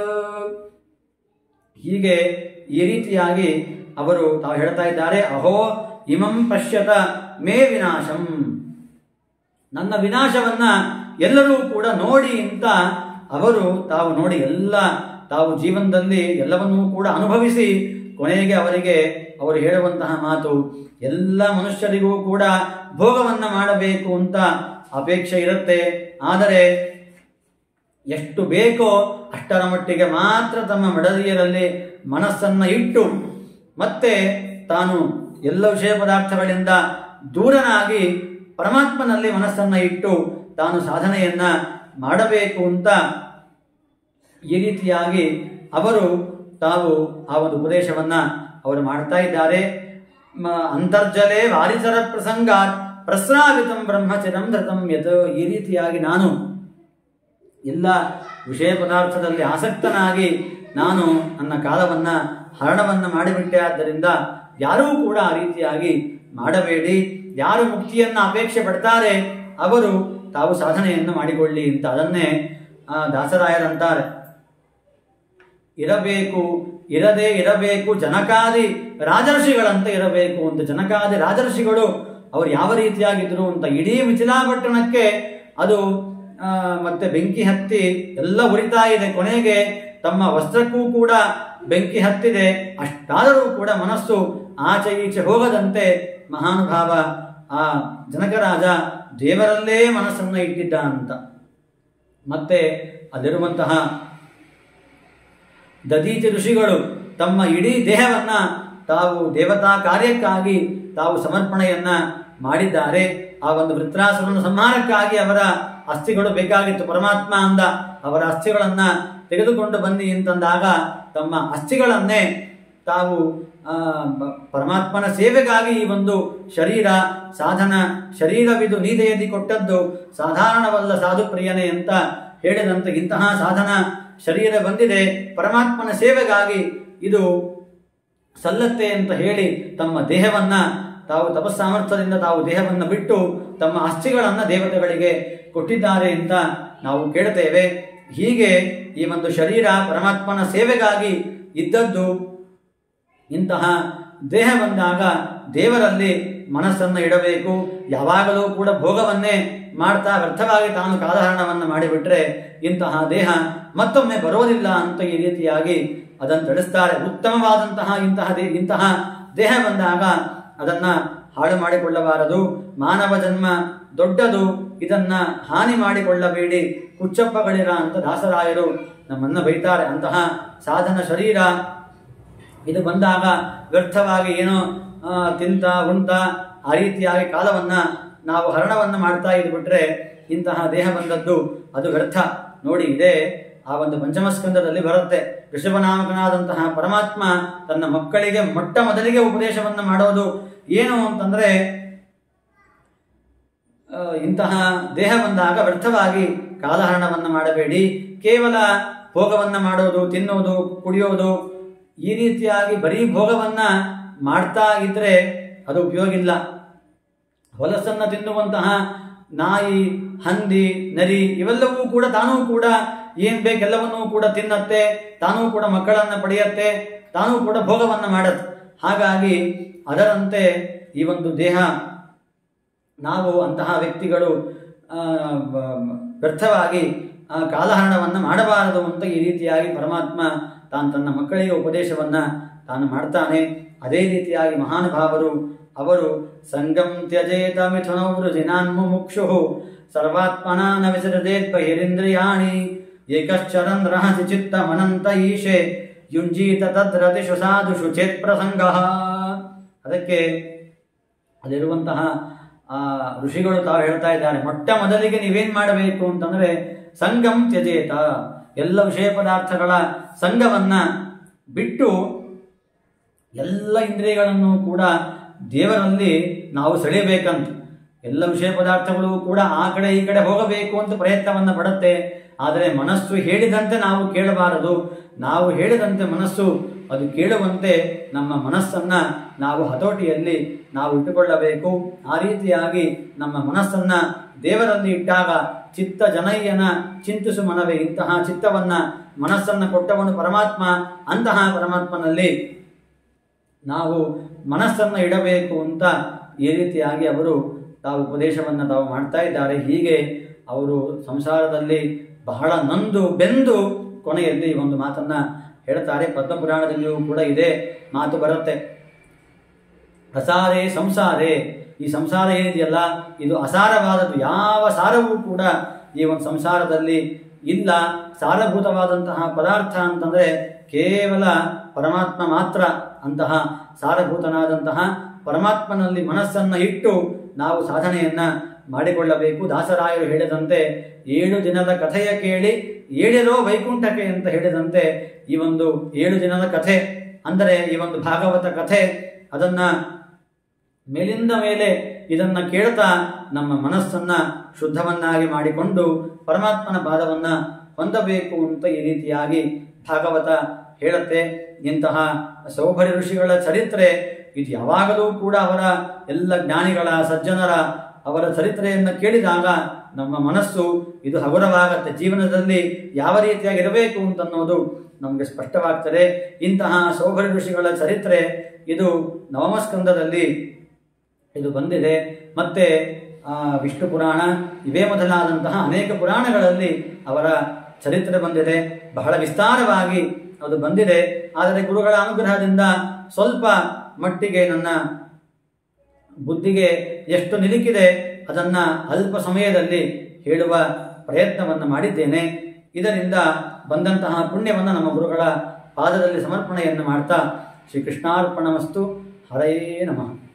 ಹೀಗೆ ಈ ರೀತಿಯಾಗಿ ಅವರು ತಾವು ಹೇಳ್ತಾ ಇದ್ದಾರೆ. ಅಹೋ ಇಮಂ ಪಶ್ಯತ ಮೇ ವಿನಾಶಂ, ನನ್ನ ವಿನಾಶವನ್ನ ಎಲ್ಲರೂ ಕೂಡ ನೋಡಿ ಅಂತ ಅವರು ತಾವು ನೋಡಿ ಎಲ್ಲ ತಾವು ಜೀವನದಲ್ಲಿ ಎಲ್ಲವನ್ನೂ ಕೂಡ ಅನುಭವಿಸಿ ಕೊನೆಗೆ ಅವರಿಗೆ ಅವರು ಹೇಳುವಂತಹ ಮಾತು, ಎಲ್ಲ ಮನುಷ್ಯರಿಗೂ ಕೂಡ ಭೋಗವನ್ನ ಮಾಡಬೇಕು ಅಂತ ಅಪೇಕ್ಷೆ ಇರುತ್ತೆ, ಆದರೆ ಎಷ್ಟು ಬೇಕೋ ಅಷ್ಟರ ಮಟ್ಟಿಗೆ ಮಾತ್ರ ತಮ್ಮ ಮಡದಿಯರಲ್ಲಿ ಮನಸ್ಸನ್ನ ಇಟ್ಟು ಮತ್ತೆ ತಾನು ಎಲ್ಲ ವಿಷಯ ಪದಾರ್ಥಗಳಿಂದ ದೂರನಾಗಿ ಪರಮಾತ್ಮನಲ್ಲಿ ಮನಸ್ಸನ್ನ ಇಟ್ಟು ತಾನು ಸಾಧನೆಯನ್ನ ಮಾಡಬೇಕು ಅಂತ ಈ ರೀತಿಯಾಗಿ ಅವರು ತಾವು ಆ ಒಂದು ಉಪದೇಶವನ್ನ ಅವರು ಮಾಡ್ತಾ ಇದ್ದಾರೆ. ಅಂತರ್ಜಲೆ ವಾರಿಸರ ಪ್ರಸಂಗ ಪ್ರಸ್ರಾವಿತಂ ಬ್ರಹ್ಮಚಿರಂ ಧೃತಂ ಯತ್. ಈ ರೀತಿಯಾಗಿ ನಾನು ಎಲ್ಲ ವಿಷಯ ಪದಾರ್ಥದಲ್ಲಿ ಆಸಕ್ತನಾಗಿ ನಾನು ನನ್ನ ಕಾಲವನ್ನು ಹರಣವನ್ನು ಮಾಡಿಬಿಟ್ಟೆ. ಆದ್ದರಿಂದ ಯಾರೂ ಕೂಡ ಆ ರೀತಿಯಾಗಿ ಮಾಡಬೇಡಿ. ಯಾರು ಮುಕ್ತಿಯನ್ನು ಅಪೇಕ್ಷೆ ಪಡ್ತಾರೆ ಅವರು ತಾವು ಸಾಧನೆಯನ್ನು ಮಾಡಿಕೊಳ್ಳಿ ಅಂತ ಅದನ್ನೇ ದಾಸರಾಯರಂತಾರೆ. ಇರಬೇಕು ಇರದೇ ಇರಬೇಕು ಜನಕಾದಿ ರಾಜರ್ಷಿಗಳಂತೆ ಇರಬೇಕು ಅಂತ. ಜನಕಾದಿ ರಾಜರ್ಷಿಗಳು ಅವರು ಯಾವ ರೀತಿಯಾಗಿದ್ರು ಅಂತ ಇಡೀ ಮಿಥಿಲಾಪಟ್ಟಣಕ್ಕೆ ಅದು ಮತ್ತೆ ಬೆಂಕಿ ಹತ್ತಿ ಎಲ್ಲ ಉರಿತಾ ಇದೆ. ಕೊನೆಗೆ ತಮ್ಮ ವಸ್ತ್ರಕ್ಕೂ ಕೂಡ ಬೆಂಕಿ ಹತ್ತಿದೆ. ಅಷ್ಟಾದರೂ ಕೂಡ ಮನಸ್ಸು ಆಚೆ ಈಚೆ ಹೋಗದಂತೆ ಮಹಾನುಭಾವ ಆ ಜನಕರಾಜ ದೇವರಲ್ಲೇ ಮನಸ್ಸನ್ನು ಇಟ್ಟಿದ್ದ ಅಂತ. ಮತ್ತೆ ಅಲ್ಲಿರುವಂತಹ ದದೀತಿ ಋಷಿಗಳು ತಮ್ಮ ಇಡೀ ದೇಹವನ್ನ ತಾವು ದೇವತಾ ಕಾರ್ಯಕ್ಕಾಗಿ ತಾವು ಸಮರ್ಪಣೆಯನ್ನ ಮಾಡಿದ್ದಾರೆ. ಆ ಒಂದು ವೃತ್ರಾಸುರನ ಸಂಹಾರಕ್ಕಾಗಿ ಅವರ ಅಸ್ಥಿಗಳು ಬೇಕಾಗಿತ್ತು. ಪರಮಾತ್ಮ ಅಂದ ಅವರ ಅಸ್ಥಿಗಳನ್ನ ತೆಗೆದುಕೊಂಡು ಬನ್ನಿ ಅಂತಂದಾಗ ತಮ್ಮ ಅಸ್ಥಿಗಳನ್ನೇ ತಾವು ಪರಮಾತ್ಮನ ಸೇವೆಗಾಗಿ ಈ ಒಂದು ಶರೀರ ಸಾಧನ ಶರೀರವಿದು ನೀದೆಯದಿ ಕೊಟ್ಟದ್ದು ಸಾಧಾರಣವಲ್ಲ ಸಾಧು ಪ್ರಿಯನೇ ಅಂತ ಹೇಳಿದಂತೆ ಇಂತಹ ಸಾಧನ ಶರೀರ ಬಂದಿದೆ ಪರಮಾತ್ಮನ ಸೇವೆಗಾಗಿ ಇದು ಸಲ್ಲತ್ತೆ ಅಂತ ಹೇಳಿ ತಮ್ಮ ದೇಹವನ್ನ ತಾವು ತಪಸ್ಸಾಮರ್ಥ್ಯದಿಂದ ತಾವು ದೇಹವನ್ನು ಬಿಟ್ಟು ತಮ್ಮ ಅಸ್ಥಿಗಳನ್ನ ದೇವತೆಗಳಿಗೆ ಕೊಟ್ಟಿದ್ದಾರೆ ಅಂತ ನಾವು ಕೇಳ್ತೇವೆ. ಹೀಗೆ ಈ ಒಂದು ಶರೀರ ಪರಮಾತ್ಮನ ಸೇವೆಗಾಗಿ ಇದ್ದದ್ದು. ಇಂತಹ ದೇಹ ಬಂದಾಗ ದೇವರಲ್ಲಿ ಮನಸ್ಸನ್ನು ಇಡಬೇಕು. ಯಾವಾಗಲೂ ಕೂಡ ಭೋಗವನ್ನೇ ಮಾಡ್ತಾ ವ್ಯರ್ಥವಾಗಿ ತಾನು ಕಾಲಹರಣವನ್ನು ಮಾಡಿಬಿಟ್ರೆ ಇಂತಹ ದೇಹ ಮತ್ತೊಮ್ಮೆ ಬರೋದಿಲ್ಲ ಅಂತ ಈ ರೀತಿಯಾಗಿ ಅದನ್ನು ತಿಳಿಸ್ತಾರೆ. ಉತ್ತಮವಾದಂತಹ ಇಂತಹ ದೇ ಇಂತಹ ದೇಹ ಬಂದಾಗ ಅದನ್ನ ಹಾಳು ಮಾಡಿಕೊಳ್ಳಬಾರದು. ಮಾನವ ಜನ್ಮ ದೊಡ್ಡದು, ಇದನ್ನ ಹಾನಿ ಮಾಡಿಕೊಳ್ಳಬೇಡಿ, ಕುಚ್ಚಪ್ಪಗಳಿರ ಅಂತ ದಾಸರಾಯರು ನಮ್ಮನ್ನ ಬೈತಾರೆ. ಅಂತಹ ಸಾಧನ ಶರೀರ ಇದು ಬಂದಾಗ ವ್ಯರ್ಥವಾಗಿ ಏನೋ ತಿಂತ ಉಂಟ ಆ ರೀತಿಯಾಗಿ ಕಾಲವನ್ನ ನಾವು ಹರಣವನ್ನು ಮಾಡ್ತಾ ಇದ್ಬಿಟ್ರೆ ಇಂತಹ ದೇಹ ಬಂದದ್ದು ಅದು ವ್ಯರ್ಥ. ನೋಡಿ, ಇದೇ ಆ ಒಂದು ಪಂಚಮಸ್ಕಂದದಲ್ಲಿ ಬರುತ್ತೆ. ಋಷಭನಾಮಕನಾದಂತಹ ಪರಮಾತ್ಮ ತನ್ನ ಮಕ್ಕಳಿಗೆ ಮೊಟ್ಟ ಮೊದಲಿಗೆ ಉಪದೇಶವನ್ನ ಮಾಡೋದು ಏನು ಅಂತಂದ್ರೆ, ಇಂತಹ ದೇಹ ಬಂದಾಗ ವ್ಯರ್ಥವಾಗಿ ಕಾಲಹರಣವನ್ನು ಮಾಡಬೇಡಿ. ಕೇವಲ ಭೋಗವನ್ನ ಮಾಡೋದು, ತಿನ್ನೋದು, ಕುಡಿಯೋದು ಈ ರೀತಿಯಾಗಿ ಬರೀ ಭೋಗವನ್ನ ಮಾಡ್ತಾ ಇದ್ರೆ ಅದು ಉಪಯೋಗ ಇಲ್ಲ. ಹೊಲಸನ್ನ ತಿನ್ನುವಂತಹ ನಾಯಿ, ಹಂದಿ, ನರಿ ಇವೆಲ್ಲವೂ ಕೂಡ ತಾನೂ ಕೂಡ ಏನ್ ಬೇಕೆಲ್ಲವನ್ನೂ ಕೂಡ ತಿನ್ನತ್ತೆ, ತಾನೂ ಕೂಡ ಮಕ್ಕಳನ್ನ ಪಡೆಯತ್ತೆ, ತಾನೂ ಕೂಡ ಭೋಗವನ್ನ ಮಾಡತ್ತೆ. ಹಾಗಾಗಿ ಅದರಂತೆ ಈ ಒಂದು ದೇಹ ನಾವು ಅಂತಹ ವ್ಯಕ್ತಿಗಳು ವ್ಯರ್ಥವಾಗಿ ಕಾಲಹರಣವನ್ನು ಮಾಡಬಾರದು ಅಂತ ಈ ರೀತಿಯಾಗಿ ಪರಮಾತ್ಮ ತಾನು ತನ್ನ ಮಕ್ಕಳಿಗೆ ಉಪದೇಶವನ್ನ ತಾನು ಮಾಡ್ತಾನೆ. ಅದೇ ರೀತಿಯಾಗಿ ಮಹಾನುಭಾವರು ಅವರು ಸಂಗಂ ತ್ಯಜೇತ ಮಿಥುನೌ ವೃಜಿನಾನ್ಮುಮುಕ್ಷು ಸರ್ವಾತ್ಮನಾನ ವಿಸರ್ಜೇತ್ ಬಹಿರಿಂದ್ರಿಯಾಣಿ ಏಕಶ್ಚರನ್ ರಹಸಿ ಚಿತ್ತಮನಂತ ಈಶೆ ಯುಂಜೀತ ತದ್ರತಿಷು ಸಾಧುಷು ಚೇತ್ ಪ್ರಸಂಗ. ಅದಕ್ಕೆ ಅಲ್ಲಿರುವಂತಹ ಆ ಋಷಿಗಳು ತಾವು ಹೇಳ್ತಾ ಇದ್ದಾರೆ, ಮೊಟ್ಟ ಮೊದಲಿಗೆ ನೀವೇನ್ ಮಾಡಬೇಕು ಅಂತಂದ್ರೆ ಸಂಗಂ ತ್ಯಜೇತ, ಎಲ್ಲ ವಿಷಯ ಪದಾರ್ಥಗಳ ಸಂಘವನ್ನ ಬಿಟ್ಟು ಎಲ್ಲ ಇಂದ್ರಿಯಗಳನ್ನು ಕೂಡ ದೇವರಲ್ಲಿ ನಾವು ಸೆಳೆಯಬೇಕಂತ. ಎಲ್ಲ ವಿಷಯ ಪದಾರ್ಥಗಳು ಕೂಡ ಆ ಕಡೆ ಈ ಕಡೆ ಹೋಗಬೇಕು ಅಂತ ಪ್ರಯತ್ನವನ್ನ ಪಡುತ್ತೆ. ಆದರೆ ಮನಸ್ಸು ಹೇಳಿದಂತೆ ನಾವು ಕೇಳಬಾರದು. ನಾವು ಹೇಳಿದಂತೆ ಮನಸ್ಸು ಅದು ಕೇಳುವಂತೆ ನಮ್ಮ ಮನಸ್ಸನ್ನ ನಾವು ಹತೋಟಿಯಲ್ಲಿ ನಾವು ಇಟ್ಟುಕೊಳ್ಳಬೇಕು. ಆ ರೀತಿಯಾಗಿ ನಮ್ಮ ಮನಸ್ಸನ್ನ ದೇವರಲ್ಲಿ ಇಟ್ಟಾಗ ಚಿತ್ತ ಜನಯ್ಯನ ಚಿಂತಿಸು ಮನವೇ, ಇಂತಹ ಚಿತ್ತವನ್ನ ಮನಸ್ಸನ್ನ ಕೊಟ್ಟವನು ಪರಮಾತ್ಮ. ಅಂತಹ ಪರಮಾತ್ಮನಲ್ಲಿ ನಾವು ಮನಸ್ಸನ್ನು ಇಡಬೇಕು ಅಂತ ಈ ರೀತಿಯಾಗಿ ಅವರು ತಾವು ಉಪದೇಶವನ್ನು ತಾವು ಮಾಡ್ತಾ ಇದ್ದಾರೆ. ಹೀಗೆ ಅವರು ಸಂಸಾರದಲ್ಲಿ ಬಹಳ ನೊಂದು ಬೆಂದು ಕೊನೆಯಲ್ಲಿ ಒಂದು ಮಾತನ್ನ ಹೇಳ್ತಾರೆ. ಪದ್ಮಪುರಾಣದಲ್ಲಿಯೂ ಕೂಡ ಇದೇ ಮಾತು ಬರುತ್ತೆ. ಅಸಾರೇ ಸಂಸಾರೇ, ಈ ಸಂಸಾರ ಏನಿದೆಯಲ್ಲ ಇದು ಅಸಾರವಾದದ್ದು. ಯಾವ ಸಾರವೂ ಕೂಡ ಈ ಒಂದು ಸಂಸಾರದಲ್ಲಿ ಇಲ್ಲ. ಸಾರಭೂತವಾದಂತಹ ಪದಾರ್ಥ ಅಂತಂದ್ರೆ ಕೇವಲ ಪರಮಾತ್ಮ ಮಾತ್ರ. ಅಂತಹ ಸಾರಭೂತನಾದಂತಹ ಪರಮಾತ್ಮನಲ್ಲಿ ಮನಸ್ಸನ್ನ ಇಟ್ಟು ನಾವು ಸಾಧನೆಯನ್ನ ಮಾಡಿಕೊಳ್ಳಬೇಕು. ದಾಸರಾಯರು ಹೇಳಿದಂತೆ ಏಳು ದಿನದ ಕಥೆಯ ಕೇಳಿ ಏಳಿರೋ ವೈಕುಂಠಕ್ಕೆ ಅಂತ ಹೇಳಿದಂತೆ ಈ ಒಂದು ಏಳು ದಿನದ ಕಥೆ ಅಂದರೆ ಈ ಒಂದು ಭಾಗವತ ಕಥೆ ಅದನ್ನ ಮೇಲಿಂದ ಮೇಲೆ ಇದನ್ನ ಕೇಳ್ತಾ ನಮ್ಮ ಮನಸ್ಸನ್ನ ಶುದ್ಧವನ್ನಾಗಿ ಮಾಡಿಕೊಂಡು ಪರಮಾತ್ಮನ ಪಾದವನ್ನ ಹೊಂದಬೇಕು ಅಂತ ಈ ರೀತಿಯಾಗಿ ಭಾಗವತ ಹೇಳುತ್ತೆ. ಇಂತಹ ಸೌಭರಿ ಋಷಿಗಳ ಚರಿತ್ರೆ ಇದು ಯಾವಾಗಲೂ ಕೂಡ ಅವರ ಎಲ್ಲ ಜ್ಞಾನಿಗಳ ಸಜ್ಜನರ ಅವರ ಚರಿತ್ರೆಯನ್ನು ಕೇಳಿದಾಗ ನಮ್ಮ ಮನಸ್ಸು ಇದು ಹಗುರವಾಗತ್ತೆ. ಜೀವನದಲ್ಲಿ ಯಾವ ರೀತಿಯಾಗಿ ಇರಬೇಕು ಅಂತನ್ನೋದು ನಮಗೆ ಸ್ಪಷ್ಟವಾಗ್ತದೆ. ಇಂತಹ ಸೌಭರಿ ಋಷಿಗಳ ಚರಿತ್ರೆ ಇದು ನವಮ ಸ್ಕಂದದಲ್ಲಿ ಇದು ಬಂದಿದೆ. ಮತ್ತೆ ವಿಷ್ಣು ಪುರಾಣ ಇವೇ ಮೊದಲಾದಂತಹ ಅನೇಕ ಪುರಾಣಗಳಲ್ಲಿ ಅವರ ಚರಿತ್ರೆ ಬಂದಿದೆ. ಬಹಳ ವಿಸ್ತಾರವಾಗಿ ಅದು ಬಂದಿದೆ. ಆದರೆ ಗುರುಗಳ ಅನುಗ್ರಹದಿಂದ ಸ್ವಲ್ಪ ಮಟ್ಟಿಗೆ ನನ್ನ ಬುದ್ಧಿಗೆ ಎಷ್ಟು ನಿಲುಕಿದೆ ಅದನ್ನ ಅಲ್ಪ ಸಮಯದಲ್ಲಿ ಹೇಳುವ ಪ್ರಯತ್ನವನ್ನು ಮಾಡಿದ್ದೇನೆ. ಇದರಿಂದ ಬಂದಂತಹ ಪುಣ್ಯವನ್ನು ನಮ್ಮ ಗುರುಗಳ ಪಾದದಲ್ಲಿ ಸಮರ್ಪಣೆಯನ್ನು ಮಾಡ್ತಾ ಶ್ರೀಕೃಷ್ಣಾರ್ಪಣಮಸ್ತು. ಹರೇ ನಮಃ.